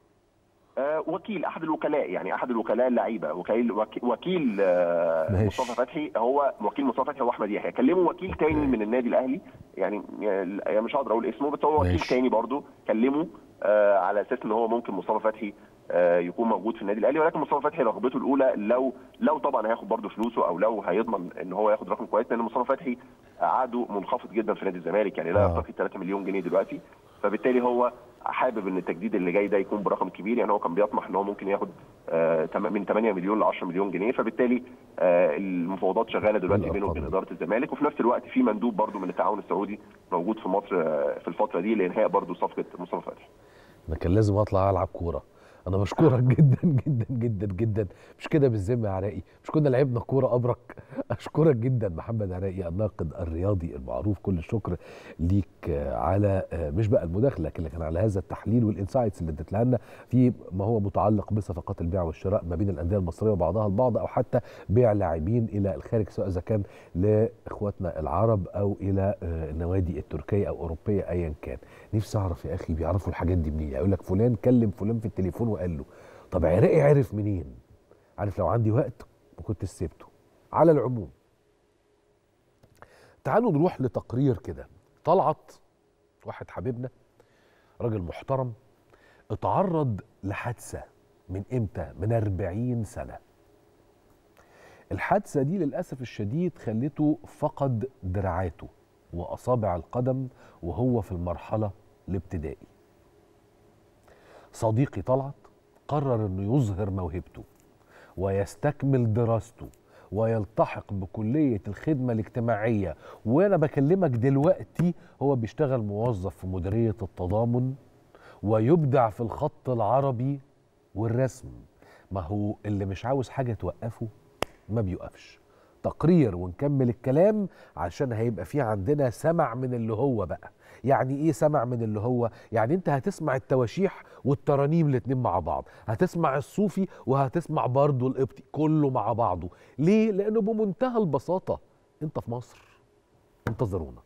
آه وكيل احد الوكلاء، يعني احد الوكلاء اللعيبه، وكيل وكيل آه مصطفى فتحي، هو وكيل مصطفى فتحي هو احمد يحيى. كلمه وكيل تاني من النادي الاهلي، يعني, يعني مش هقدر اقول اسمه، بس هو وكيل تاني برضه كلمه آه على اساس ان هو ممكن مصطفى فتحي آه يكون موجود في النادي الاهلي، ولكن مصطفى فتحي رغبته الاولى لو لو طبعا هياخد برضه فلوسه او لو هيضمن ان هو ياخد رقم كويس، لان مصطفى فتحي عقده منخفض جدا في نادي الزمالك، يعني لا يرتقي ثلاثة مليون جنيه دلوقتي، فبالتالي هو حابب ان التجديد اللي جاي ده يكون برقم كبير. يعني هو كان بيطمح ان هو ممكن ياخد آه من ثمانية مليون ل عشرة مليون جنيه، فبالتالي آه المفاوضات شغاله دلوقتي بينه وبين اداره الزمالك، وفي نفس الوقت في مندوب برضه من التعاون السعودي موجود في مصر آه في الفتره دي لانهاء برضه صفقه مصطفى فتحي. انا كان لازم اطلع العب كوره. انا بشكرك جدا جدا جدا جدا، مش كده بالذمه يا عراقي، مش كنا لعبنا كوره ابرك؟ اشكرك جدا محمد عراقي الناقد الرياضي المعروف، كل الشكر ليك على مش بقى المداخله لكن كان على هذا التحليل والانسايتس اللي اديتها لنا في ما هو متعلق بصفقات البيع والشراء ما بين الانديه المصريه وبعضها البعض، او حتى بيع لاعبين الى الخارج، سواء اذا كان لاخواتنا العرب او الى النوادي التركيه او اوروبيه ايا كان. نفسي اعرف يا اخي بيعرفوا الحاجات دي منين؟ يقول لك فلان كلم فلان في التليفون وقال له، طب عراقي عرف منين؟ عارف لو عندي وقت وكنت سبته. على العموم تعالوا نروح لتقرير كده. طلعت واحد حبيبنا راجل محترم اتعرض لحادثه من امتى؟ من أربعين سنة. الحادثه دي للاسف الشديد خلته فقد دراعاته واصابع القدم وهو في المرحله الابتدائي. صديقي طلعت قرر انه يظهر موهبته ويستكمل دراسته ويلتحق بكلية الخدمة الاجتماعية، وانا بكلمك دلوقتي هو بيشتغل موظف في مديرية التضامن ويبدع في الخط العربي والرسم. ما هو اللي مش عاوز حاجة توقفه ما بيوقفش. تقرير ونكمل الكلام عشان هيبقى فيه عندنا سمع من اللي هو بقى. يعني ايه سمع من اللي هو؟ يعني انت هتسمع التواشيح والترانيم الاتنين مع بعض، هتسمع الصوفي وهتسمع برضه القبطي، كله مع بعضه. ليه؟ لانه بمنتهى البساطة انت في مصر. انتظرونا.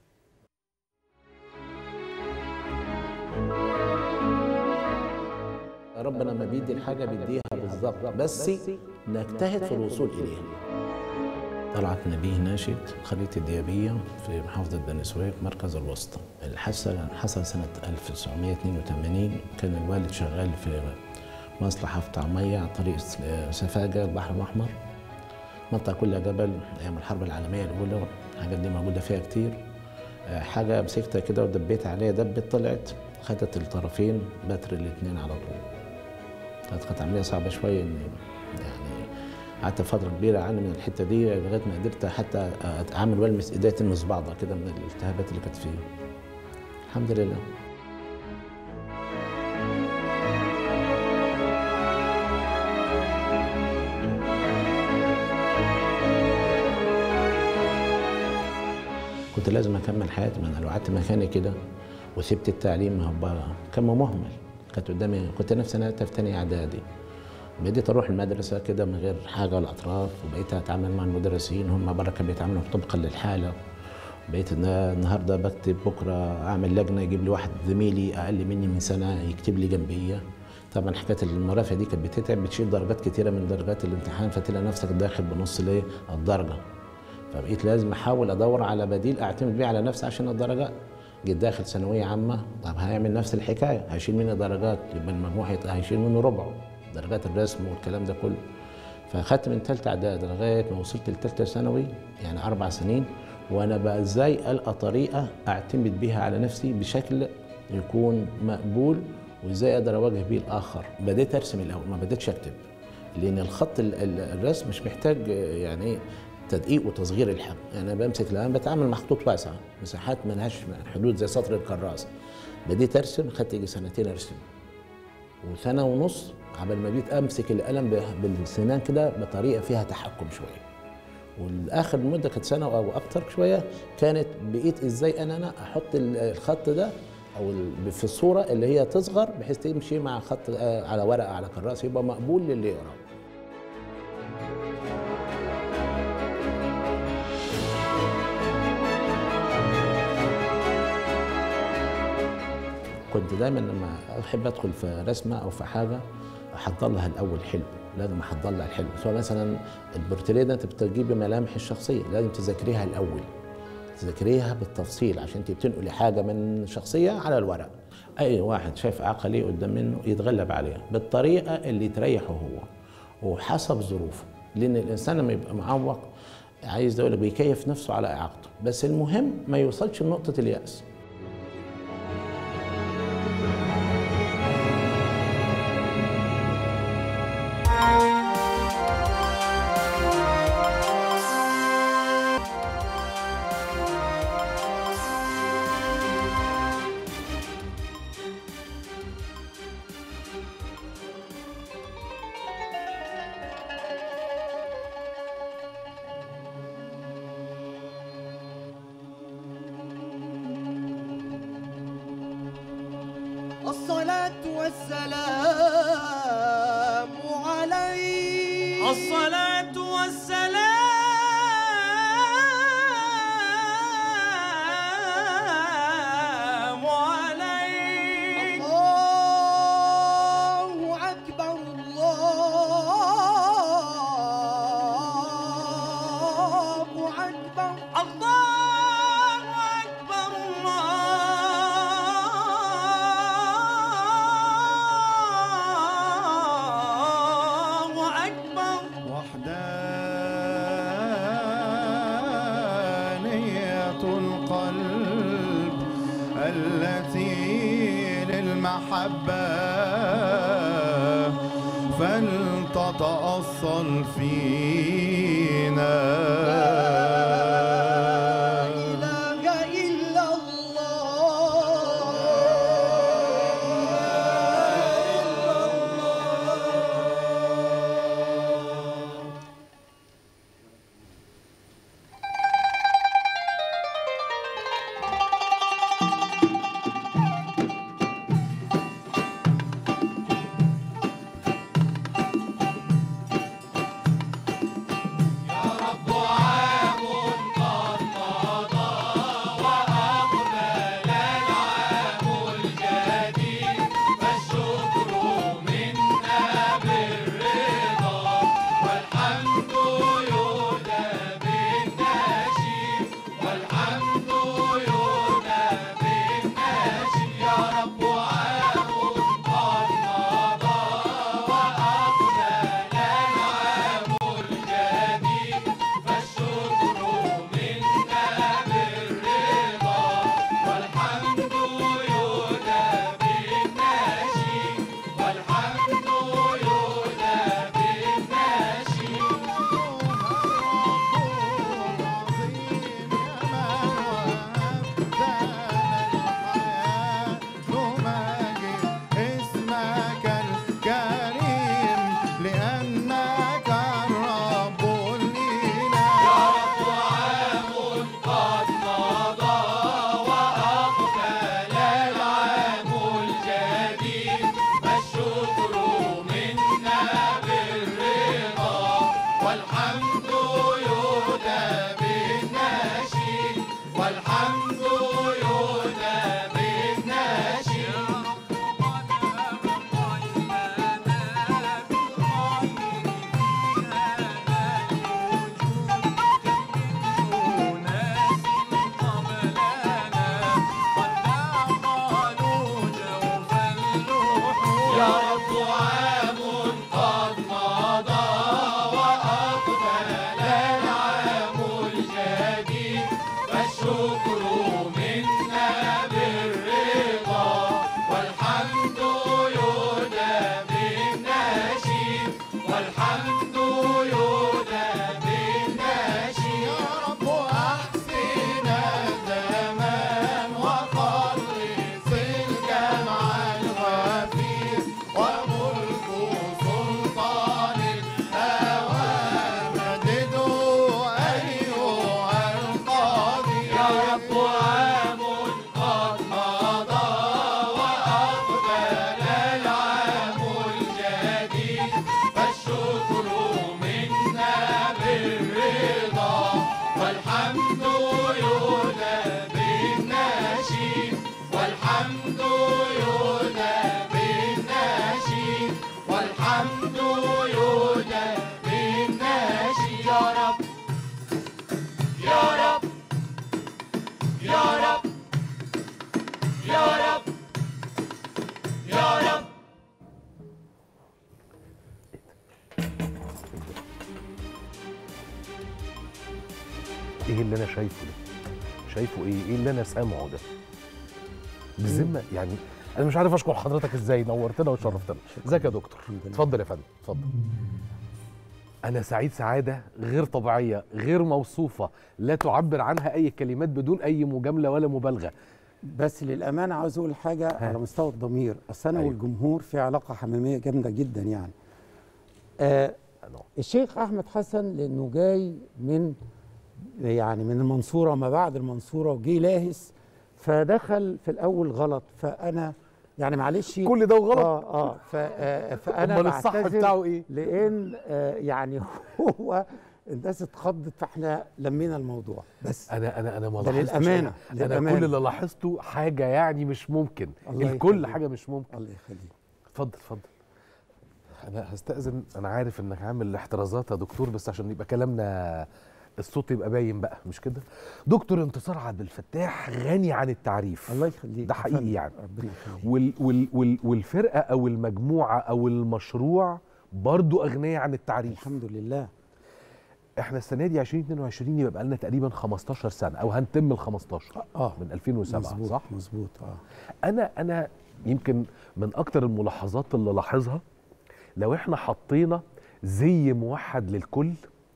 ربنا لما بيدي الحاجة بيديها بالظبط، بس نجتهد في الوصول إليها. طلعت نبيه ناشد خلية الديابية في محافظة بني سويف مركز الوسطى. الحادثة حصل سنة ألف وتسعمائة واثنين وثمانين. كان الوالد شغال في مصلحة في طعمية على طريق سفاجة البحر الأحمر، منطقة كلها جبل أيام الحرب العالمية الأولى، الحاجات دي موجودة فيها كتير. حاجة مسكتها كده ودبيت عليها دبت، طلعت خدت الطرفين بتر الاثنين على طول. كانت عملية صعبة شوية، إن يعني قعدت فترة كبيرة أعاني من الحتة دي لغاية ما قدرت حتى أعمل والمس إيديا تلمس بعضها كده من الالتهابات اللي كانت فيها. الحمد لله. كنت لازم أكمل حياتي، ما أنا لو قعدت مكاني كده وسبت التعليم هبقى كان مهمل. كانت قدامي، كنت نفسي أنا في تانية إعدادي بديت اروح المدرسه كده من غير حاجه ولا اطراف، وبقيت اتعامل مع المدرسين هم بره كانوا بيتعاملوا طبقا للحاله. بقيت النهارده بكتب، بكره اعمل لجنه يجيب لي واحد زميلي اقل مني من سنه يكتب لي جنبيه. طبعا حكايه المرافع دي كانت بتتعب، بتشيل درجات كتيره من درجات الامتحان، فتلاقي نفسك داخل بنص ليه الدرجه. فبقيت لازم احاول ادور على بديل اعتمد بيه على نفسي عشان الدرجات. جيت داخل ثانويه عامه، طب هيعمل نفس الحكايه، هيشيل مني درجات، يبقى المجموع هيشيل منه ربعه درجات الرسم والكلام ده كله. فاخدت من ثالثه اعداد لغايه ما وصلت لثالثه ثانوي، يعني اربع سنين، وانا بقى ازاي القى طريقه اعتمد بيها على نفسي بشكل يكون مقبول، وازاي اقدر اواجه بيه الاخر. بديت ارسم الاول، ما بديتش اكتب، لان الخط الرسم مش محتاج يعني ايه تدقيق وتصغير الحجم. يعني انا بمسك الان بتعامل مع خطوط واسعه، مساحات ما لهاش حدود زي سطر الكراسه. بديت ارسم، خدت يجي سنتين ارسم، وسنه ونص قبل ما بديت امسك القلم بالسنان كده بطريقه فيها تحكم شويه. والاخر مده كانت سنه او اكتر شويه، كانت بقيت ازاي انا انا احط الخط ده او في الصوره اللي هي تصغر بحيث تمشي مع خط على ورقه على كراسه يبقى مقبول للي يقراه. كنت دايما لما احب ادخل في رسمه او في حاجه احضر لها الاول حلو، لازم احضر لها الحلو. سواء مثلا البورتريه ده انت بتجيب ملامح الشخصيه، لازم تذاكريها الاول، تذاكريها بالتفصيل عشان تنقلي حاجه من شخصيه على الورق. اي واحد شايف عقلي قدام منه يتغلب عليها بالطريقه اللي تريحه هو وحسب ظروفه، لان الانسان لما يبقى معوق عايز اقول لك بيكيف نفسه على اعاقته، بس المهم ما يوصلش لنقطه اليأس. الصلاة والسلام عليك، الصلاة والسلام عليك. الله أكبر، الله أكبر، الله أكبر، الله أكبر. وحدانية القلب التي للمحبة فلتتأصل فينا. لا إله إلا الله، والحمد يهدى بالنشيد والحمد يهدى بالنشيد يا رب عام قد مضى وأقبل العام الجديد فالشكر منا بالرضا والحمد يهدى بالنشيد والحمد يهدى بالنشيد يا رب أحسن الزمان وخلص الجمع الغفير وملك سلطان الهوى مددوا أيها القاضي يا رب عام قد مضى وأقبل العام الجديد فالشكر منا بالرضا والحمد يهدى بالنشيد والحمد يهدى بالنشيد والحمد يهدى بالنشيد يا رب يا رب يا رب يا رب يا رب ايه اللي انا شايفه ده؟ شايفه ايه؟ ايه اللي انا سامعه ده؟ بالذمه يعني انا مش عارف اشكر حضرتك ازاي، نورتنا وشرفتنا. ازيك يا دكتور؟ اتفضل يا فندم، اتفضل. انا سعيد سعاده غير طبيعيه، غير موصوفه، لا تعبر عنها اي كلمات بدون اي مجامله ولا مبالغه. بس للامانه عاوز اقول حاجه ها. على مستوى الضمير، اصل انا أيوه. والجمهور في علاقه حميميه جامده جدا يعني. آه الشيخ احمد حسن لانه جاي من يعني من المنصوره ما بعد المنصوره وجي لاهس فدخل في الاول غلط، فانا يعني معلش كل ده وغلط. اه اه ف- آه، فانا امال الصح بعتذر بتاعه ايه؟ لان آه يعني هو الناس اتخضت فاحنا لمينا الموضوع بس. انا انا انا ما ده لاحظتش للأمانة، أنا- انا للأمانة. كل اللي لاحظته حاجه يعني مش ممكن، الله الكل يخليك. حاجه مش ممكن. الله يخليك. اتفضل اتفضل. انا هستأذن، انا عارف انك عامل احترازات يا دكتور بس عشان يبقى كلامنا الصوت يبقى باين بقى، مش كده؟ دكتور انتصار عبد الفتاح غني عن التعريف. الله يخليك. ده حقيقي يعني. ربنا يخليك. وال وال وال والفرقه او المجموعه او المشروع برضو اغنياء عن التعريف. الحمد لله. احنا السنه دي ألفين واثنين وعشرين يبقى بقى لنا تقريبا خمستاشر سنه او هنتم ال خمستاشر اه من ألفين وسبعة. مظبوط صح؟ مظبوط اه. انا انا يمكن من اكتر الملاحظات اللي لاحظها لو احنا حطينا زي موحد للكل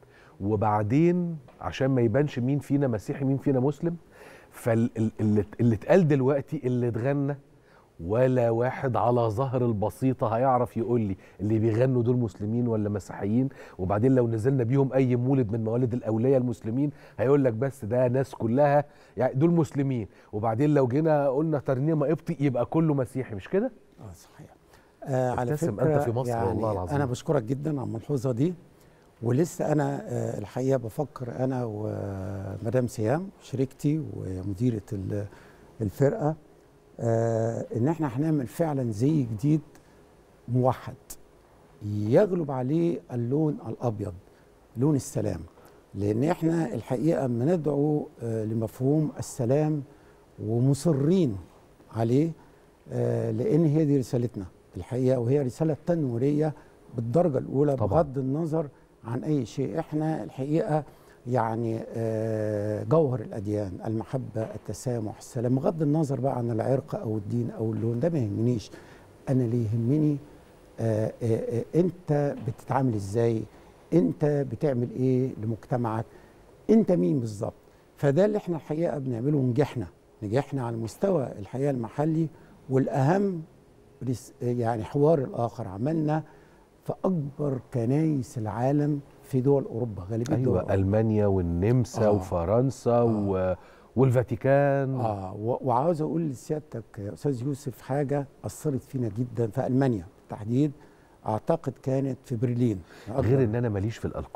وبعدين عشان ما يبانش مين فينا مسيحي مين فينا مسلم، فاللي اللي اتقال دلوقتي اللي اتغنى ولا واحد على ظهر البسيطة هيعرف يقول لي اللي بيغنوا دول مسلمين ولا مسيحيين، وبعدين لو نزلنا بيهم أي مولد من موالد الأولياء المسلمين هيقول لك بس ده ناس كلها يعني دول مسلمين، وبعدين لو جينا قلنا ترنيمة قبطي يبقى كله مسيحي، مش كده؟ اه صحيح. آه على ابتسم فكرة أنت في مصر يعني والله العظيم. أنا بشكرك جدا على الملحوظة دي، ولسه أنا آه الحقيقة بفكر أنا ومدام سيام شريكتي ومديرة ال- الفرقة آه إن إحنا هنعمل فعلا زي جديد موحد يغلب عليه اللون الأبيض، لون السلام، لأن إحنا الحقيقة بندعو آه لمفهوم السلام ومصرين عليه، آه لأن هي دي رسالتنا الحقيقة، وهي رسالة تنويرية بالدرجة الأولى طبعاً. بغض النظر عن أي شيء. إحنا الحقيقة يعني آه جوهر الأديان المحبة التسامح السلام، بغض النظر بقى عن العرق أو الدين أو اللون، ده ما يهمنيش. أنا اللي يهمني آه آه آه أنت بتتعامل إزاي، أنت بتعمل إيه لمجتمعك، أنت مين بالظبط. فده اللي إحنا الحقيقة بنعمله، ونجحنا نجحنا على المستوى الحقيقة المحلي، والأهم يعني حوار الآخر عملنا في أكبر كنايس العالم في دول أوروبا، غالبية أيوة دول أوروبا. ألمانيا والنمسا آه. وفرنسا آه. و... والفاتيكان. آه و- وعاوز أقول لسيادتك يا أستاذ يوسف حاجة أثرت فينا جدا في ألمانيا بالتحديد، أعتقد كانت في برلين. غير إن أنا ماليش في الألقاب،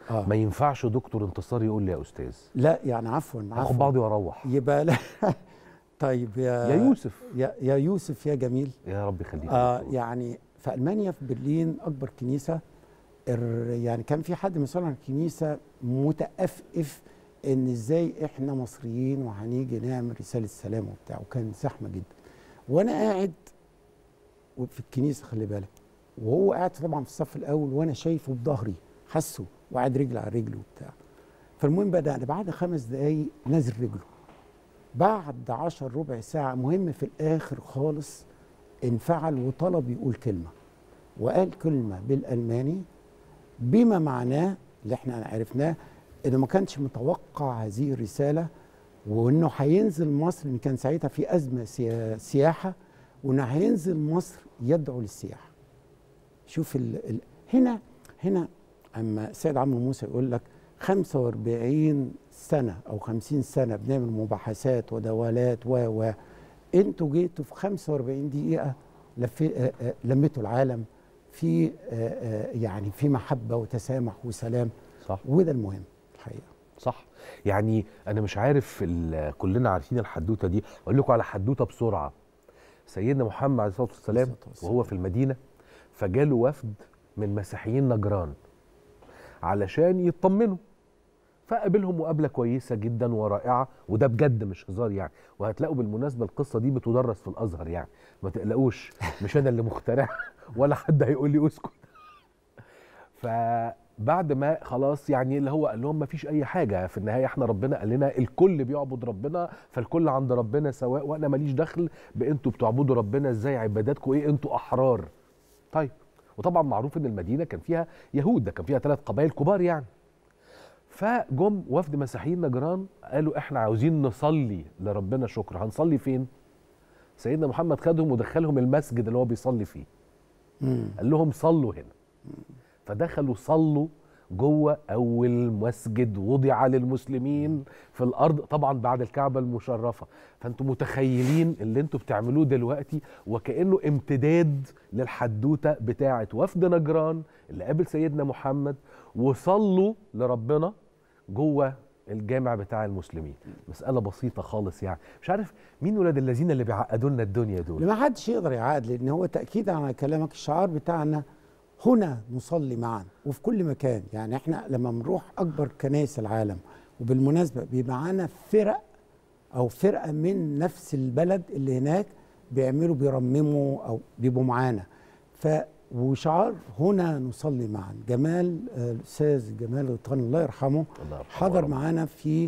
آه. ما ينفعش دكتور انتصار يقول لي يا استاذ. لا يعني عفوا اخد عفوا بعضي واروح. يبقى لا طيب يا يا يوسف يا, يا يوسف يا جميل. يا رب يخليك. آه يعني في المانيا في برلين اكبر كنيسه يعني كان في حد مسؤول عن الكنيسه متأفف ان ازاي احنا مصريين وهنيجي نعمل رساله سلام وبتاع، وكان زحمه جدا. وانا قاعد في الكنيسه خلي بالك، وهو قاعد طبعا في الصف الاول وانا شايفه بظهري حاسه وقاعد رجل على رجله وبتاع. فالمهم بدأنا بعد خمس دقايق نازل رجله، بعد عشر ربع ساعه مهم في الاخر خالص انفعل وطلب يقول كلمه، وقال كلمه بالالماني بما معناه اللي احنا عرفناه انه ما كانش متوقع هذه الرساله، وانه هينزل مصر، ان كان ساعتها في ازمه سياحه، وانه هينزل مصر يدعو للسياحه. شوف ال ال هنا هنا اما السيد عمرو موسى يقول لك خمسة وأربعين سنه او خمسين سنه بنعمل مباحثات ودولات و و انتوا جيتوا في خمسة وأربعين دقيقه لفي لميتوا العالم في يعني في محبه وتسامح وسلام. صح. وده المهم الحقيقه. صح. يعني انا مش عارف كلنا عارفين الحدوته دي، اقول لكم على حدوته بسرعه. سيدنا محمد عليه الصلاه والسلام وهو في المدينه فجاله وفد من مسيحيين نجران علشان يطمنوا، فقابلهم مقابله كويسه جدا ورائعه، وده بجد مش هزار يعني، وهتلاقوا بالمناسبه القصه دي بتدرس في الازهر يعني، ما تقلقوش مش انا اللي مخترع ولا حد هيقول لي اسكت. فبعد ما خلاص يعني اللي هو قال لهم ما فيش اي حاجه، في النهايه احنا ربنا قال لنا الكل بيعبد ربنا، فالكل عند ربنا سواء، وانا ماليش دخل بانتوا بتعبدوا ربنا ازاي، عباداتكم ايه، انتوا احرار. طيب، وطبعا معروف ان المدينه كان فيها يهود، ده كان فيها ثلاث قبائل كبار يعني. فجم وفد مسيحيين نجران قالوا احنا عاوزين نصلي لربنا شكر، هنصلي فين؟ سيدنا محمد خدهم ودخلهم المسجد اللي هو بيصلي فيه. مم. قال لهم صلوا هنا. مم. فدخلوا صلوا جوه اول مسجد وضع للمسلمين في الارض، طبعا بعد الكعبه المشرفه. فانتم متخيلين اللي انتم بتعملوه دلوقتي وكانه امتداد للحدوته بتاعه وفد نجران اللي قابل سيدنا محمد وصلوا لربنا جوه الجامع بتاع المسلمين. مساله بسيطه خالص يعني، مش عارف مين ولاد الذين اللي بيعقدوا لنا الدنيا دول. ما حدش يقدر يعقد، لان هو تاكيدا على كلامك الشعار بتاعنا هنا نصلي معا وفي كل مكان. يعني احنا لما بنروح اكبر كنائس العالم، وبالمناسبه بيبقى معانا فرق او فرقه من نفس البلد اللي هناك بيعملوا بيرمموا او بيبقوا معانا، ف وشعار هنا نصلي معا. جمال الاستاذ جمال غيطاني الله يرحمه حضر معانا في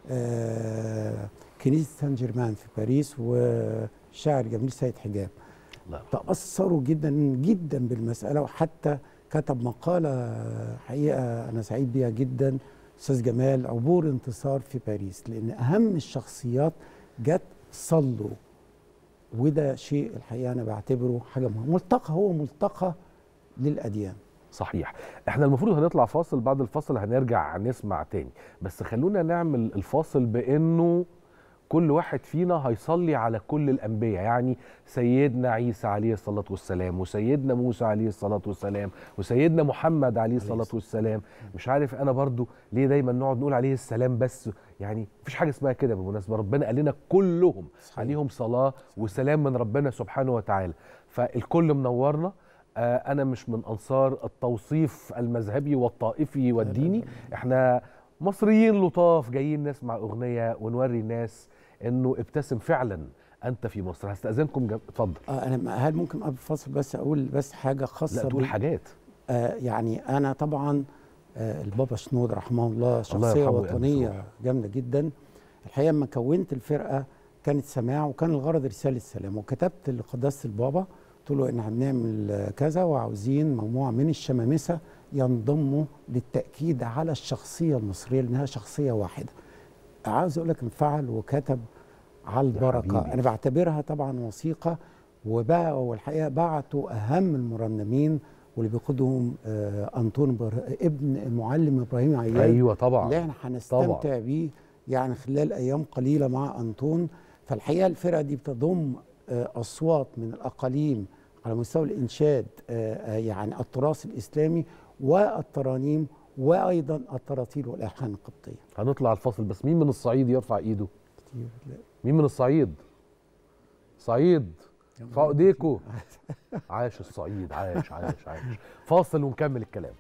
آه كنيسه سان جيرمان في باريس، والشاعر جميل سيد حجاب تأثروا جدا جدا بالمسألة، وحتى كتب مقالة حقيقة أنا سعيد بيها جدا أستاذ جمال، عبور انتصار في باريس، لأن أهم الشخصيات جت صلوا، وده شيء الحقيقة أنا بعتبره حاجة مهمة. ملتقى هو ملتقى للأديان. صحيح. احنا المفروض هنطلع فاصل، بعد الفاصل هنرجع نسمع تاني، بس خلونا نعمل الفاصل بأنه كل واحد فينا هيصلي على كل الأنبياء، يعني سيدنا عيسى عليه الصلاة والسلام، وسيدنا موسى عليه الصلاة والسلام، وسيدنا محمد عليه الصلاة والسلام. مش عارف أنا برضو ليه دايما نقعد نقول عليه السلام بس، يعني مفيش حاجة اسمها كده بالمناسبة، ربنا قال لنا كلهم صحيح. عليهم صلاة وسلام من ربنا سبحانه وتعالى، فالكل منورنا. آه أنا مش من أنصار التوصيف المذهبي والطائفي والديني، احنا مصريين لطاف جايين نسمع أغنية ونوري الناس انه ابتسم فعلا انت في مصر. هستأذنكم جم... اتفضل. اه انا هل ممكن قبل الفاصل بس اقول بس حاجه خاصه؟ لا تقول حاجات. آه يعني انا طبعا آه البابا شنودة رحمه الله شخصيه الله وطنيه جامده جدا. الحقيقه لما كونت الفرقه كانت سماع، وكان الغرض رساله سلام، وكتبت لقداسه البابا قلت له ان هنعمل كذا وعاوزين مجموعه من الشمامسه ينضموا للتاكيد على الشخصيه المصريه لانها شخصيه واحده. عاوز اقول لك انفعل وكتب على البركه. انا بعتبرها طبعا وثيقه، وبقى والحقيقه بعتوا اهم المرنمين واللي بيقودهم آه انطون بر... ابن المعلم ابراهيم عياد. ايوه طبعا اللي احنا هنستمتع بيه يعني خلال ايام قليله مع انطون. فالحقيقه الفرقه دي بتضم آه اصوات من الاقاليم على مستوى الانشاد، آه يعني التراث الاسلامي والترانيم وايضا التراتيل والالحان القبطيه. هنطلع الفاصل، بس مين من الصعيد يرفع ايده؟ كتير. لا. مين من الصعيد؟ صعيد ارفعوا ايديكوا. عاش الصعيد، عاش عاش عاش. فاصل ونكمل الكلام.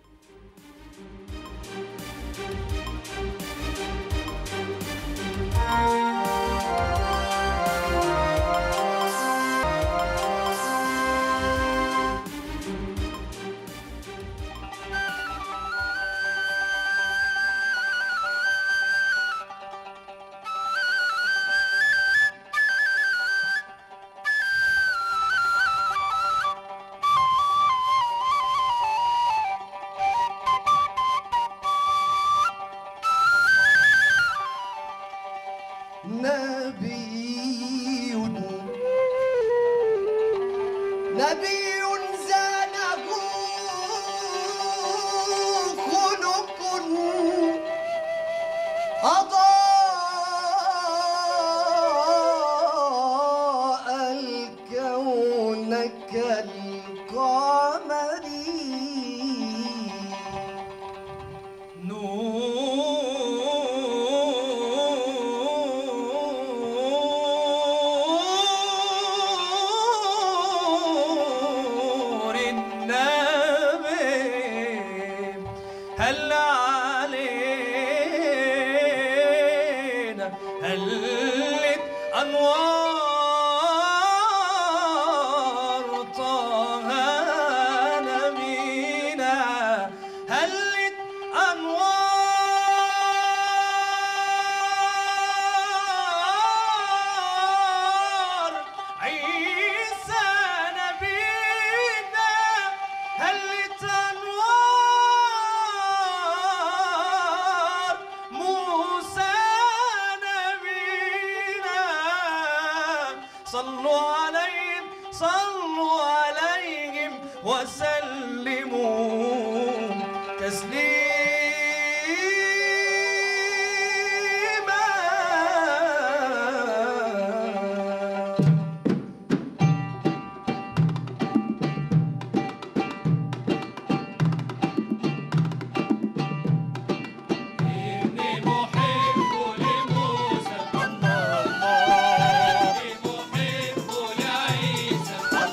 محب لعيسى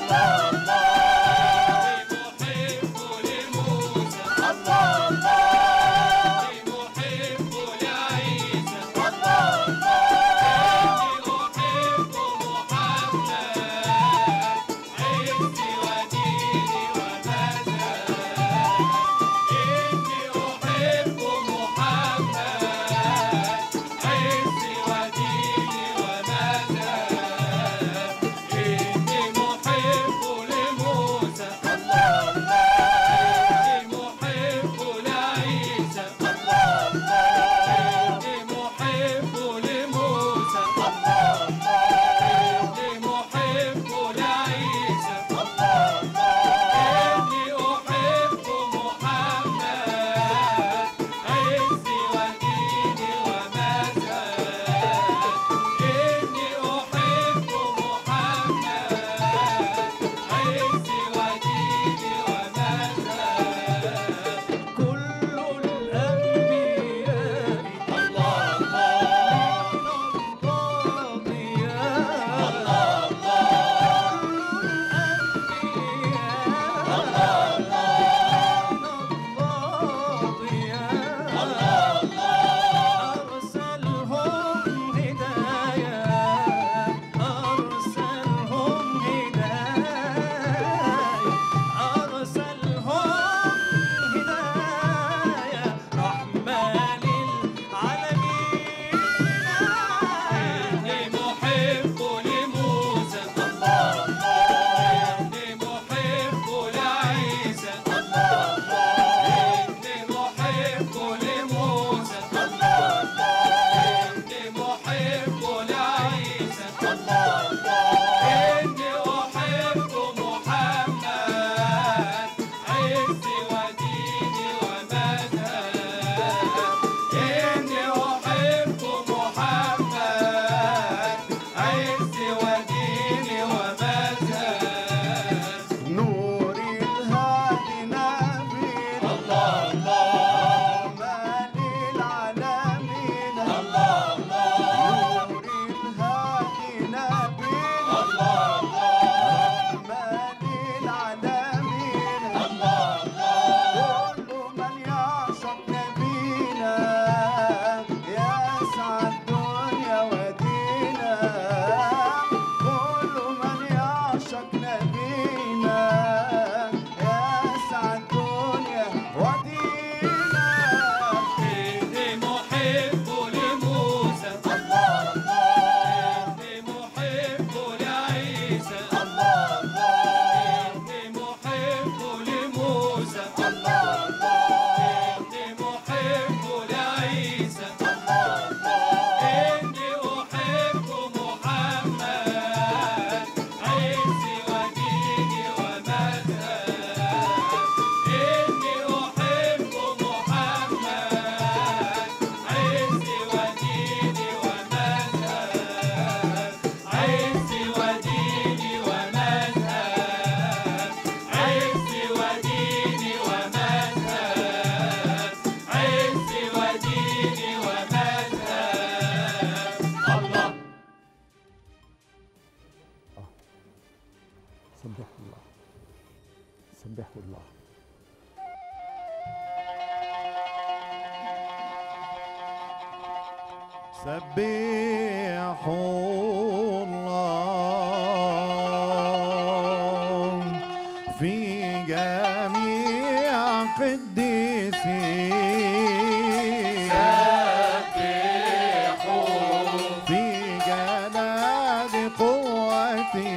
سبحوا الله في جميع قديسين، سبحوا في جلال قوتي،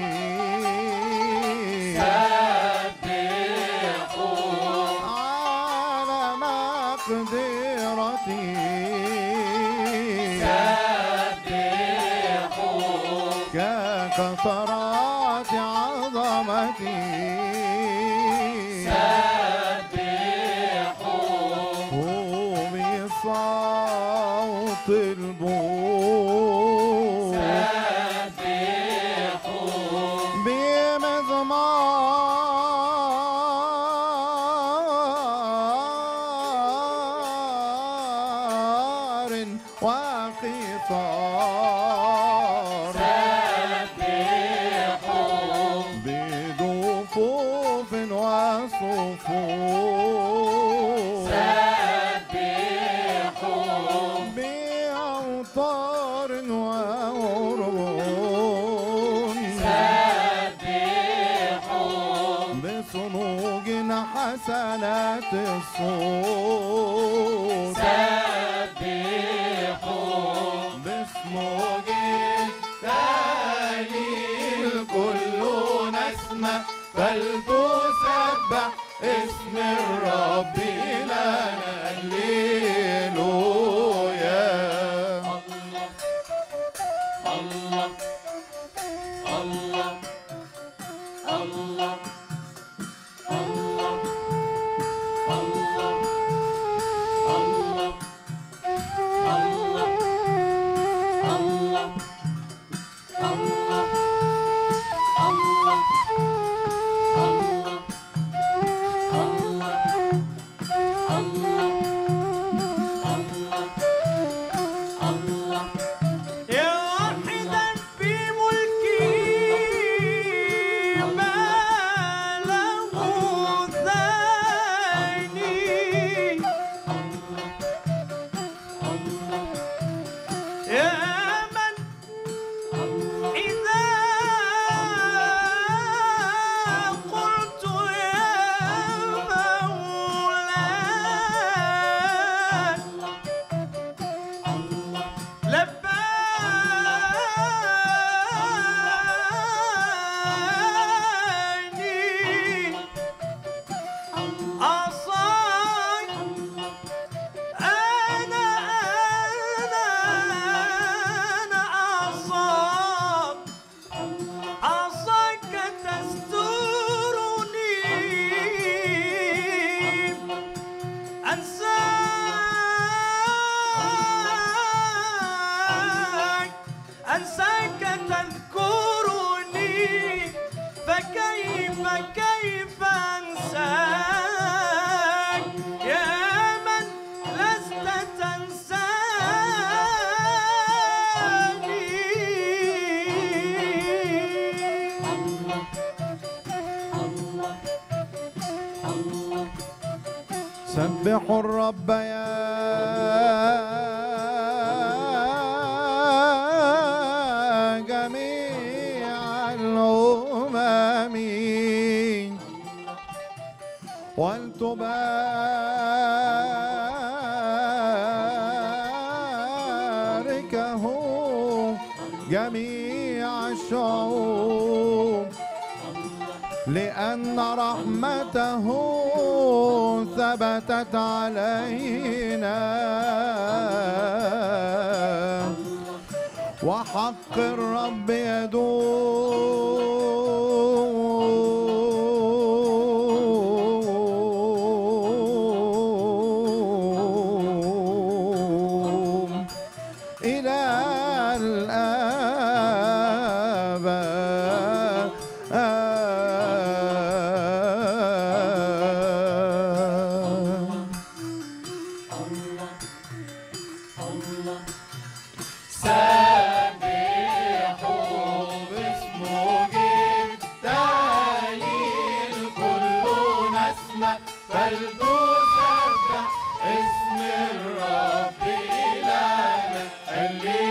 سبحوا على مقدرتي، كقطرات عظمتي، سبحوا بصوت البوق، سبحوا بمزمار وقطار، بدفوف وصفوف، سبحوا بأوتار وعربون، سبحوا بصنوج حسنات الصوت، سبحوا بصنوج تهليل كل نسمة، فلتسبح اسم الرب لنا، هللويا. الله الله الله الله الله الله الله الله الله الله سبحوا الرب يا جميع الأمم ولتباركه جميع الشعوب، لأن رحمته ثبتت علينا وحق الرب يدوم إلى الآباد. فلتسبح اسم الرب إلهنا.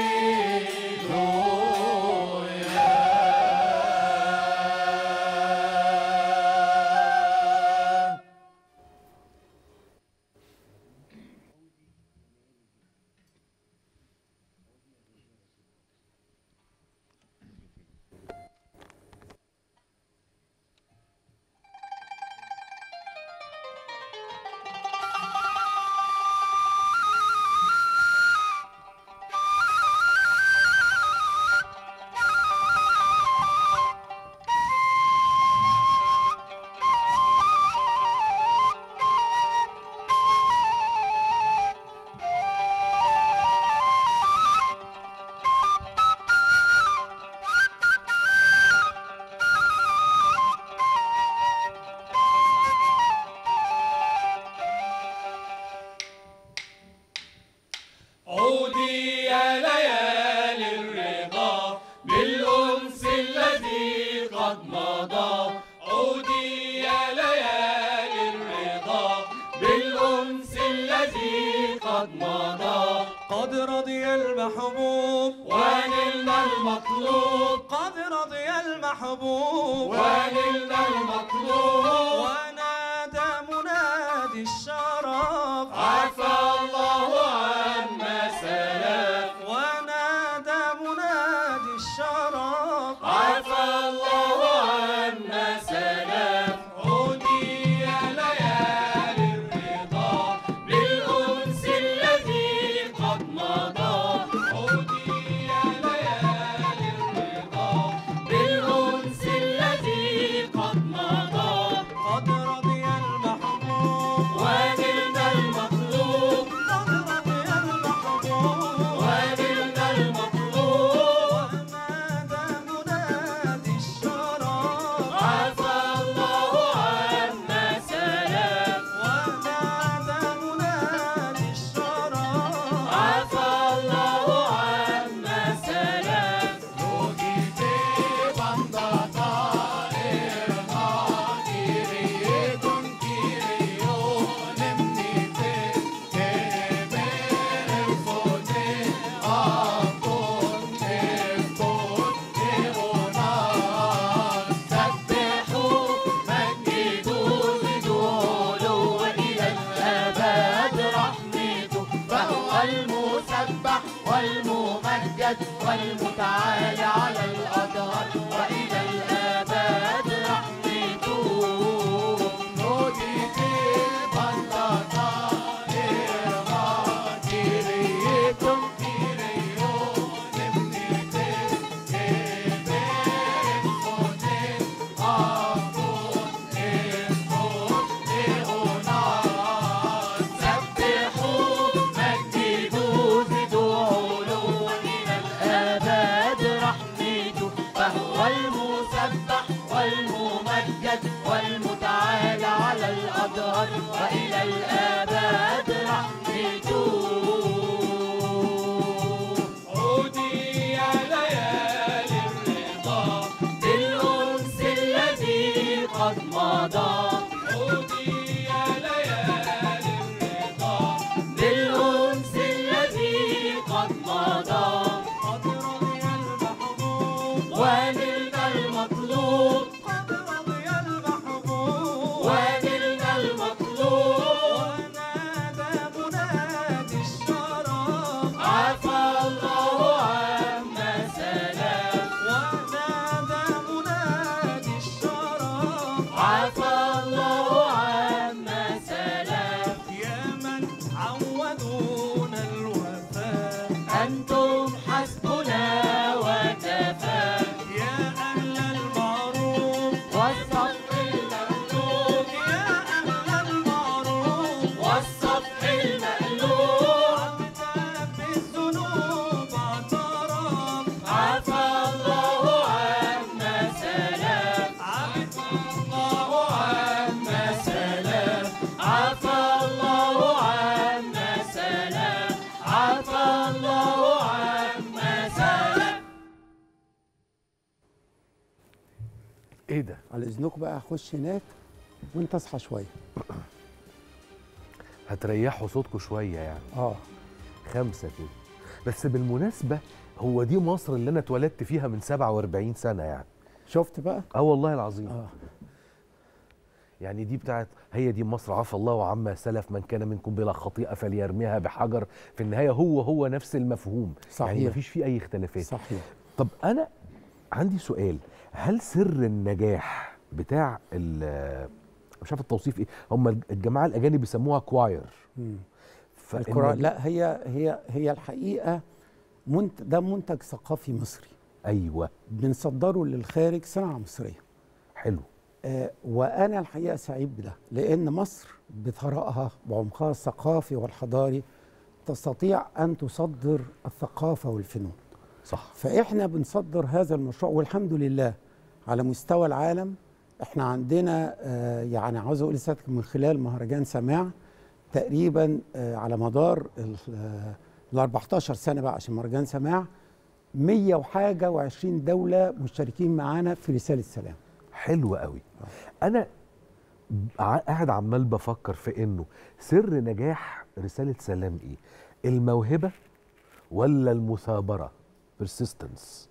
عودي يا ليالي الرضا بالأنس الذي قد مضى، عودي يا ليالي الرضا بالأنس الذي قد مضى. قد رضي المحبوب ونلنا المطلوب، قد رضي المحبوب ونلنا المطلوب. ونادى منادي الشرف عفى الله عما سلف، ونادى منادي الشرف عفى الله عما سلف. عودي يا ليالي الرضا بالأنس الذي قد مضى، عودي يا ليالي الرضا بالأنس الذي قد مضى. قد رضي المحبوب ونلنا المطلوب، قد رضي المحبوب ونلنا المطلوب. ونادى منادي الشرف عفى الله عما سلف، ونادى منادي الشرف عفى الله عما سلف. روجيتي بندقة إرنا كيريتون كيريون منيتي كبير الفوتي أبطون نفتون نغنى. سبحوا مجدوا زدوا له وإلى الأبد رحمته، فهو المسبح والممجد والمتعالي على الأدهار وإلى الأبد رحمته. نوديتي بندقة إرما كيريتون كيريون منيتي كبير الفوتي أبطون نفتون نغنى. سبحوا مجدوا زدوا له إلى الأبد رحمته، فهو المسبح والممجد والمتعالي على الأدهار وإلى الأبد رحمته. عودي يا ليالي الرضا بالأنس الذي قد مضى، عودي يا ليالي الرضا بالأنس الذي قد مضى. قد رضي المحبوب ونلنا المطلوب، قد رضي المحبوب ونلنا المطلوب. ونادى منادي الشرف عفى الله عما سلف، ونادى منادي الشرف عفى الله عما سلف. يا من عودونا الوفاء أنتم حسبنا وكفى، يا أهل المعروف والصفح المألوف، يا أهل المعروف والصفح المألوف. عبد بالذنوب اعترف عفى الله عما سلف، عفى الله عما سلف، عفى الله عما سلف، عفى الله عما سلف. ايه ده؟ على اذنكم بقى اخش هناك وانت اصحى شويه. هتريحوا صوتكم شويه يعني. اه خمسه كده. بس بالمناسبه هو دي مصر اللي انا اتولدت فيها من سبعة وأربعين سنه يعني. شفت بقى؟ اه والله العظيم. اه يعني دي بتاعت هي دي مصر عفى الله عما سلف من كان منكم بلا خطيئه فليرميها بحجر. في النهايه هو هو نفس المفهوم. صحيح. يعني مفيش فيه اي اختلافات. صحيح. طب انا عندي سؤال، هل سر النجاح بتاع ال- مش عارف التوصيف ايه، هم الجماعه الاجانب بيسموها كواير. مم. فإن- القرآن لا هي هي هي الحقيقه منت ده منتج ثقافي مصري ايوه بنصدره للخارج، صناعه مصريه. حلو. آه وانا الحقيقه سعيد بده، لان مصر بثرائها وعمقها الثقافي والحضاري تستطيع ان تصدر الثقافه والفنون. صح. فاحنا بنصدر هذا المشروع والحمد لله على مستوى العالم. احنا عندنا آه يعني عاوز اقول لسيادتك من خلال مهرجان سماع تقريبا آه على مدار ال أربعتاشر سنه بقى عشان مهرجان سماع، مية وحاجه وعشرين دوله مشتركين معانا في رساله سلام. حلو قوي. انا ع- قاعد عمال بفكر في انه سر نجاح رساله سلام ايه؟ الموهبه ولا المثابره؟ persistence.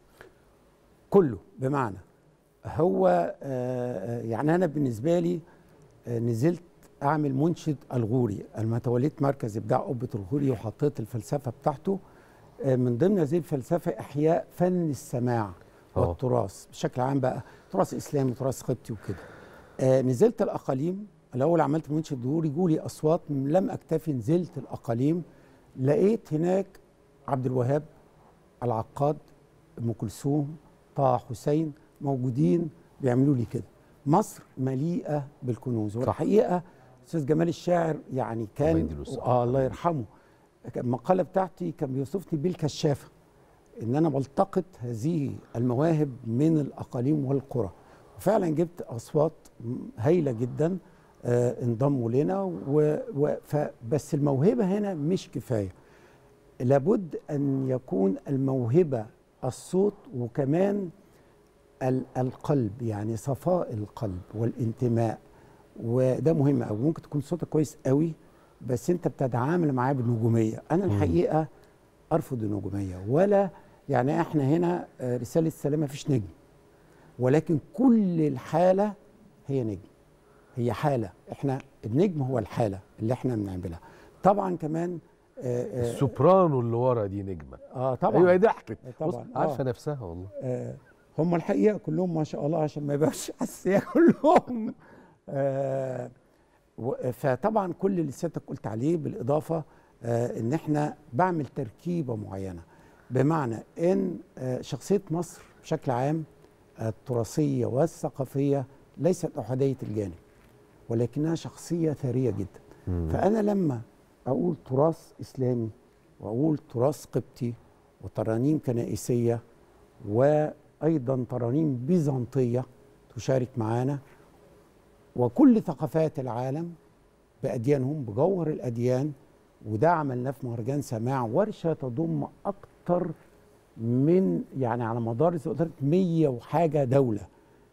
كله. بمعنى هو آه، آه، يعني انا بالنسبه لي آه، نزلت اعمل منشد الغوري لما توليت مركز ابداع قبه الغوري وحطيت الفلسفه بتاعته. آه، من ضمن هذه الفلسفه احياء فن السماع أوه. والتراث بشكل عام بقى، تراث اسلامي تراث قبطي وكده. آه، نزلت الاقاليم الاول، عملت منشد ظهوري جولي اصوات، لم اكتفي نزلت الاقاليم لقيت هناك عبد الوهاب، العقاد، ام كلثوم، طه حسين موجودين بيعملوا لي كده. مصر مليئه بالكنوز. والحقيقه استاذ جمال الشاعر يعني الله كان يديله الصحة. آه الله يرحمه، المقاله بتاعتي كان بيوصفني بالكشافه، ان انا بلتقط هذه المواهب من الاقاليم والقرى. وفعلا جبت اصوات هايله جدا آه انضموا لنا و... و... فبس الموهبه هنا مش كفايه، لابد ان يكون الموهبه الصوت وكمان ال... القلب، يعني صفاء القلب والانتماء، وده مهم قوي. ممكن تكون صوتك كويس قوي بس انت بتتعامل معاه بالنجوميه. انا الحقيقه ارفض النجوميه، ولا يعني احنا هنا آه، رساله السلام مفيش نجم، ولكن كل الحاله هي نجم، هي حاله. احنا النجم هو الحاله اللي احنا بنعملها. طبعا كمان آه، آه، السوبرانو اللي ورا دي نجمه. اه طبعا ايوه هي ضحكت. طبعا بص عارفه آه. نفسها والله. آه هم الحقيقه كلهم ما شاء الله عشان ما يبقاش حساسيه كلهم. آه و- فطبعا كل اللي سيادتك قلت عليه بالاضافه آه ان احنا بعمل تركيبه معينه، بمعنى ان آه شخصيه مصر بشكل عام التراثيه والثقافيه ليست احاديه الجانب، ولكنها شخصيه ثريه جدا. مم. فانا لما اقول تراث اسلامي واقول تراث قبطي وترانيم كنائسيه وايضا ترانيم بيزنطيه تشارك معانا، وكل ثقافات العالم باديانهم بجوهر الاديان، وده عملناه في مهرجان سماع، ورشه تضم اكتر من يعني على مدار زي ما قلت لك مية وحاجه دوله،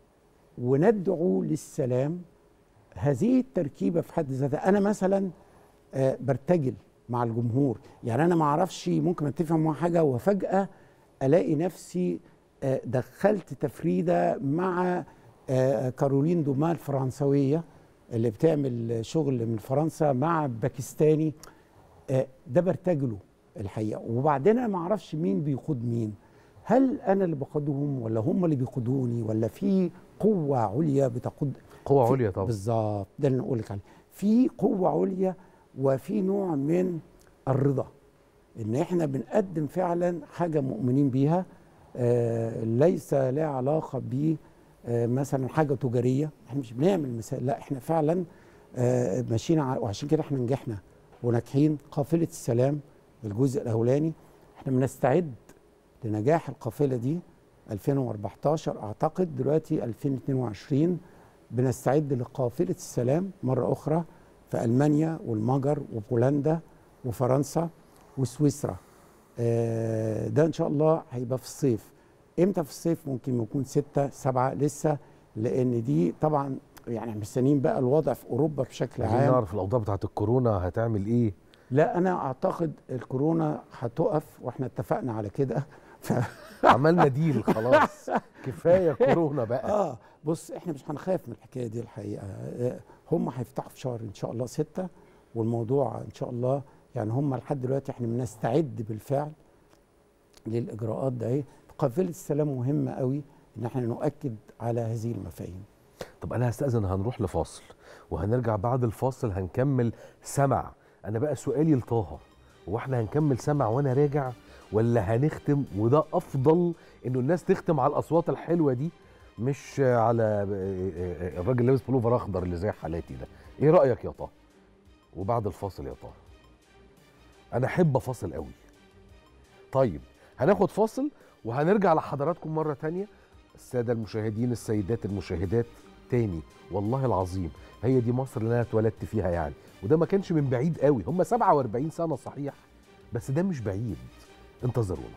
وندعو للسلام. هذه التركيبه في حد ذاتها انا مثلا آه برتجل مع الجمهور، يعني انا ما اعرفش ممكن اتفق مع حاجه وفجاه الاقي نفسي آه دخلت تفريده مع آه كارولين دوما الفرنسويه اللي بتعمل شغل من فرنسا مع باكستاني، آه ده برتجله الحقيقه. وبعدين انا ما اعرفش مين بيقود مين، هل انا اللي بقودهم ولا هم اللي بيقودوني ولا في قوه عليا بتقود؟ قوه في- عليا طبعا. بالظبط ده اللي نقول لك عليه، في قوه عليا وفي نوع من الرضا ان احنا بنقدم فعلا حاجه مؤمنين بيها، آه ليس لها علاقه ب آه مثلا حاجه تجاريه، احنا مش بنعمل مثال، لا احنا فعلا آه ماشيين ع- وعشان كده احنا نجحنا وناجحين. قافله السلام الجزء الاولاني احنا بنستعد لنجاح القافله دي ألفين وأربعتاشر، اعتقد دلوقتي ألفين واتنين وعشرين بنستعد لقافله السلام مره اخرى في المانيا والمجر وبولندا وفرنسا وسويسرا. آه ده ان شاء الله هيبقى في الصيف. امتى في الصيف؟ ممكن يكون ستة سبعة لسه، لان دي طبعا يعني احنا مستنيين بقى الوضع في اوروبا بشكل عايزين عام. نعرف الاوضاع بتاعت الكورونا هتعمل ايه. لا انا اعتقد الكورونا هتقف واحنا اتفقنا على كده. ف... عملنا ديل خلاص. كفايه كورونا بقى. اه بص احنا مش هنخاف من الحكايه دي الحقيقه. آه هم هيفتحوا في شهر ان شاء الله ستة، والموضوع ان شاء الله يعني هم لحد دلوقتي احنا بنستعد بالفعل للاجراءات ده. ايه قافله السلام مهمه قوي ان احنا نؤكد على هذه المفاهيم. طب انا هستأذن، هنروح لفاصل وهنرجع بعد الفاصل هنكمل سمع. انا بقى سؤالي لطه، هو احنا هنكمل سمع وانا راجع ولا هنختم؟ وده افضل انه الناس تختم على الاصوات الحلوه دي مش على الراجل لابس بلوفر اخضر اللي زي حالاتي ده. ايه رايك يا طه؟ وبعد الفاصل يا طه انا احب افاصل قوي. طيب هناخد فاصل وهنرجع لحضراتكم مره تانية. الساده المشاهدين السيدات المشاهدات تاني، والله العظيم هي دي مصر اللي انا اتولدت فيها يعني، وده ما كانش من بعيد قوي، هم سبعة وأربعين سنه صحيح، بس ده مش بعيد، انتظرونا.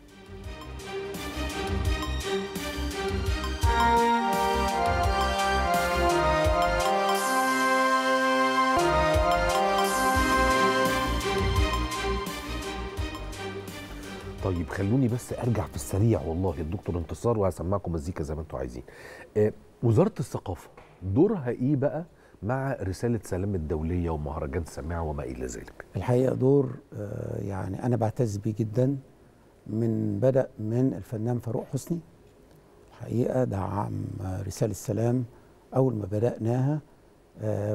طيب خلوني بس ارجع في السريع والله الدكتور انتصار، وهسمعكم مزيكا زي ما انتم عايزين. آه وزاره الثقافه دورها ايه بقى مع رساله سلام الدوليه ومهرجان سماع وما الى ذلك؟ الحقيقه دور آه يعني انا بعتز بيه جدا، من بدا من الفنان فاروق حسني. الحقيقه دعم رساله السلام اول ما بداناها، آه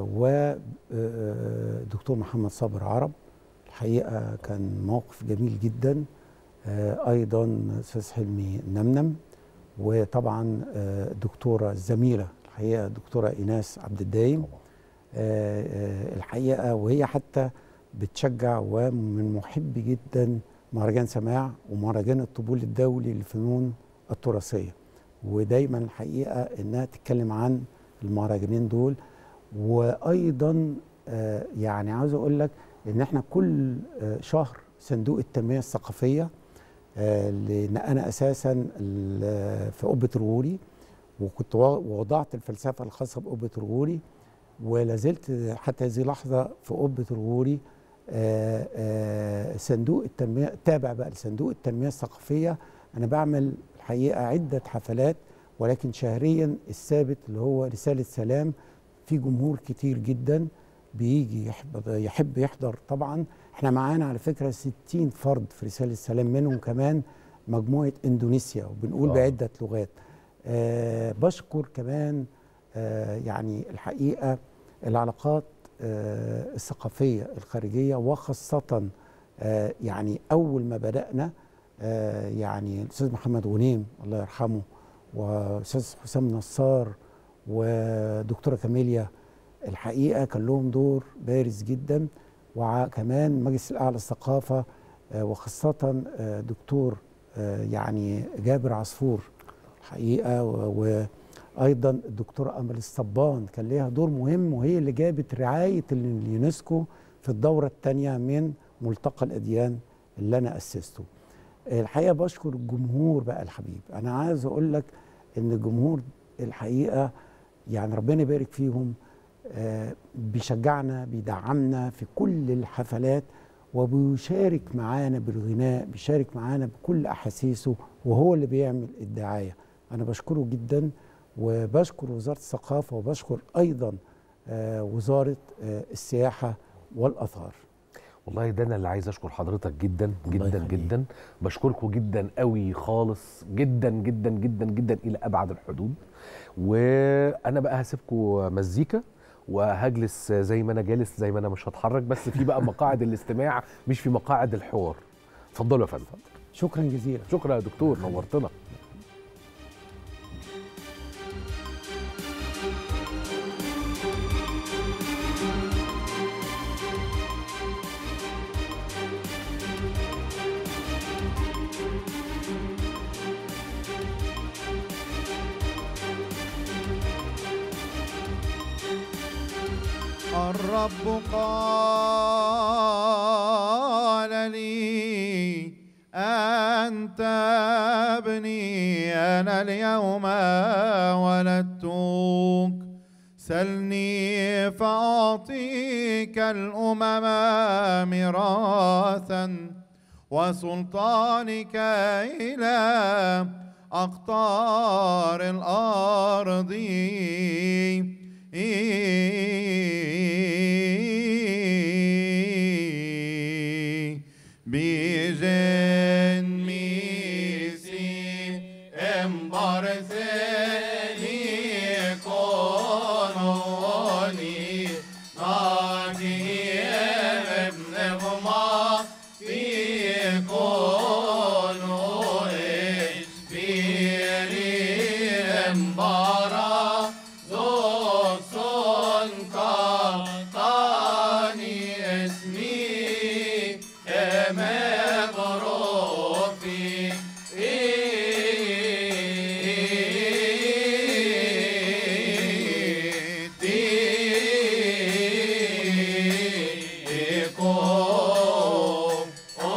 ودكتور محمد صابر عرب. الحقيقه كان موقف جميل جدا. آه ايضا استاذ حلمي نمنم، وطبعا آه الدكتوره الزميله الحقيقه الدكتوره ايناس عبد الدايم. آه آه الحقيقه وهي حتى بتشجع ومن محبي جدا مهرجان سماع ومهرجان الطبول الدولي للفنون التراثيه، ودايما الحقيقه انها تتكلم عن المهرجانين دول. وايضا آه يعني عاوز اقول لك ان احنا كل آه شهر صندوق التنميه الثقافيه، آه لان انا اساسا في قبه الغوري، وكنت وضعت الفلسفه الخاصه بقبه الغوري، ولا زلت حتى هذه اللحظه في قبه الغوري. آه آه صندوق التنميه تابع بقى لصندوق التنميه الثقافيه. انا بعمل الحقيقه عده حفلات، ولكن شهريا الثابت اللي هو رساله سلام. في جمهور كتير جدا بيجي يحب, يحب يحضر. طبعا احنا معانا على فكره ستين فرد في رساله السلام، منهم كمان مجموعه اندونيسيا، وبنقول آه. بعده لغات. آه بشكر كمان آه يعني الحقيقه العلاقات آه الثقافيه الخارجيه، وخاصه آه يعني اول ما بدانا آه يعني الاستاذ محمد غنيم الله يرحمه، واستاذ حسام نصار، ودكتوره كاميليا. الحقيقه كان لهم دور بارز جدا، وكمان مجلس الاعلى للثقافه، آه وخاصه آه دكتور آه يعني جابر عصفور الحقيقه، وايضا الدكتوره امل الصبان كان ليها دور مهم، وهي اللي جابت رعايه اليونسكو في الدوره الثانيه من ملتقى الاديان اللي انا اسسته. الحقيقه بشكر الجمهور بقى الحبيب. انا عايز اقول لك ان الجمهور الحقيقه يعني ربنا يبارك فيهم، آه بيشجعنا بيدعمنا في كل الحفلات، وبيشارك معانا بالغناء، بيشارك معانا بكل احاسيسه، وهو اللي بيعمل الدعايه. انا بشكره جدا، وبشكر وزاره الثقافه، وبشكر ايضا آه وزاره آه السياحه والاثار. والله ده انا اللي عايز اشكر حضرتك جدا جدا جدا. بشكركم جدا قوي خالص، جدا جدا جدا جدا الى ابعد الحدود. وانا بقى هسيبكم مزيكا وهجلس زي ما انا جالس، زي ما انا مش هتحرك، بس في بقى مقاعد الاستماع مش في مقاعد الحوار. اتفضلوا يا فندم. شكرا جزيلا. شكرا يا دكتور، نورتنا. الرب قال لي أنت ابني أنا اليوم ولدتك، سلني فأعطيك الأمم ميراثا، وسلطانك إلى أقطار الأرض. بجن ميسي امبارثني كونوني ناجي ابن غما في كونو اشبيري امبارا زوسون كاتاني اسمي مغروفي إيكو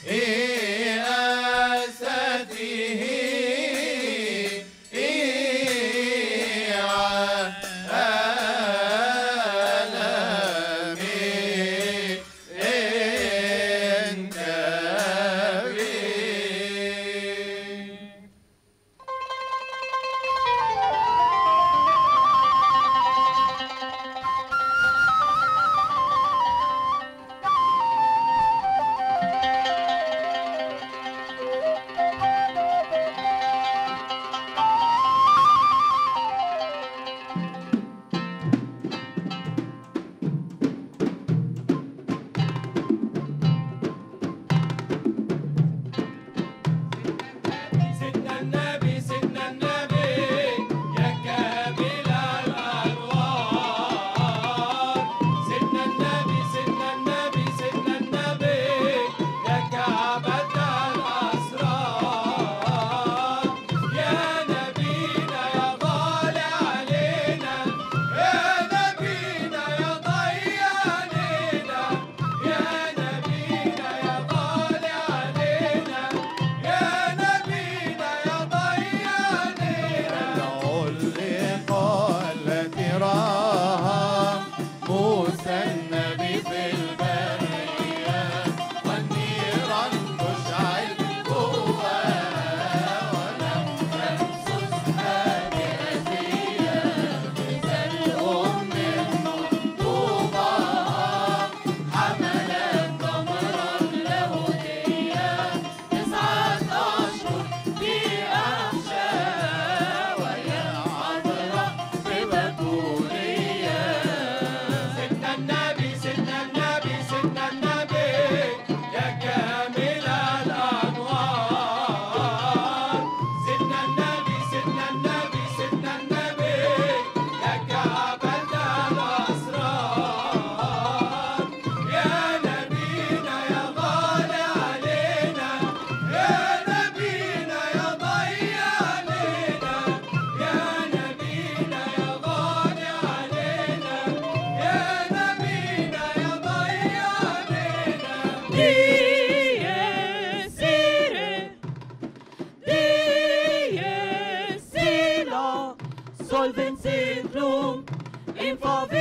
Solvencyklum in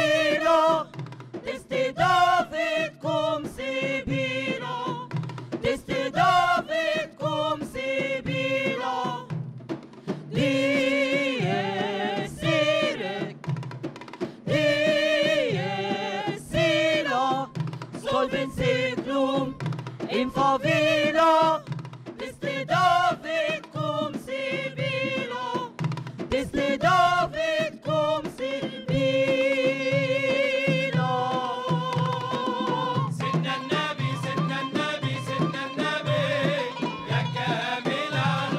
favilo deste David cum sibilo deste David cum sibilo Die sire Die silo Solvencyklum in favilo deste David cum sibilo deste David cum sibilo سيدنا النبي سيدنا النبي سيدنا النبي يا كامل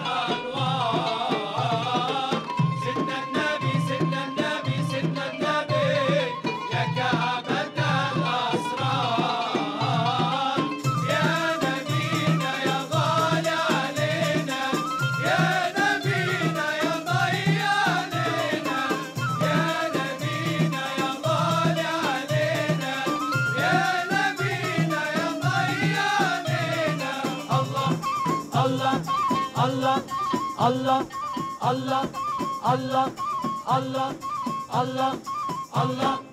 الأنوار سيدنا النبي سيدنا النبي سيدنا النبي يا كعبة الأسرار يا نبينا يا غالي علينا يا نبينا يا ضي علينا يا نبينا يا غالي علينا يا نبينا يا ضي علينا الله الله الله الله الله الله الله الله الله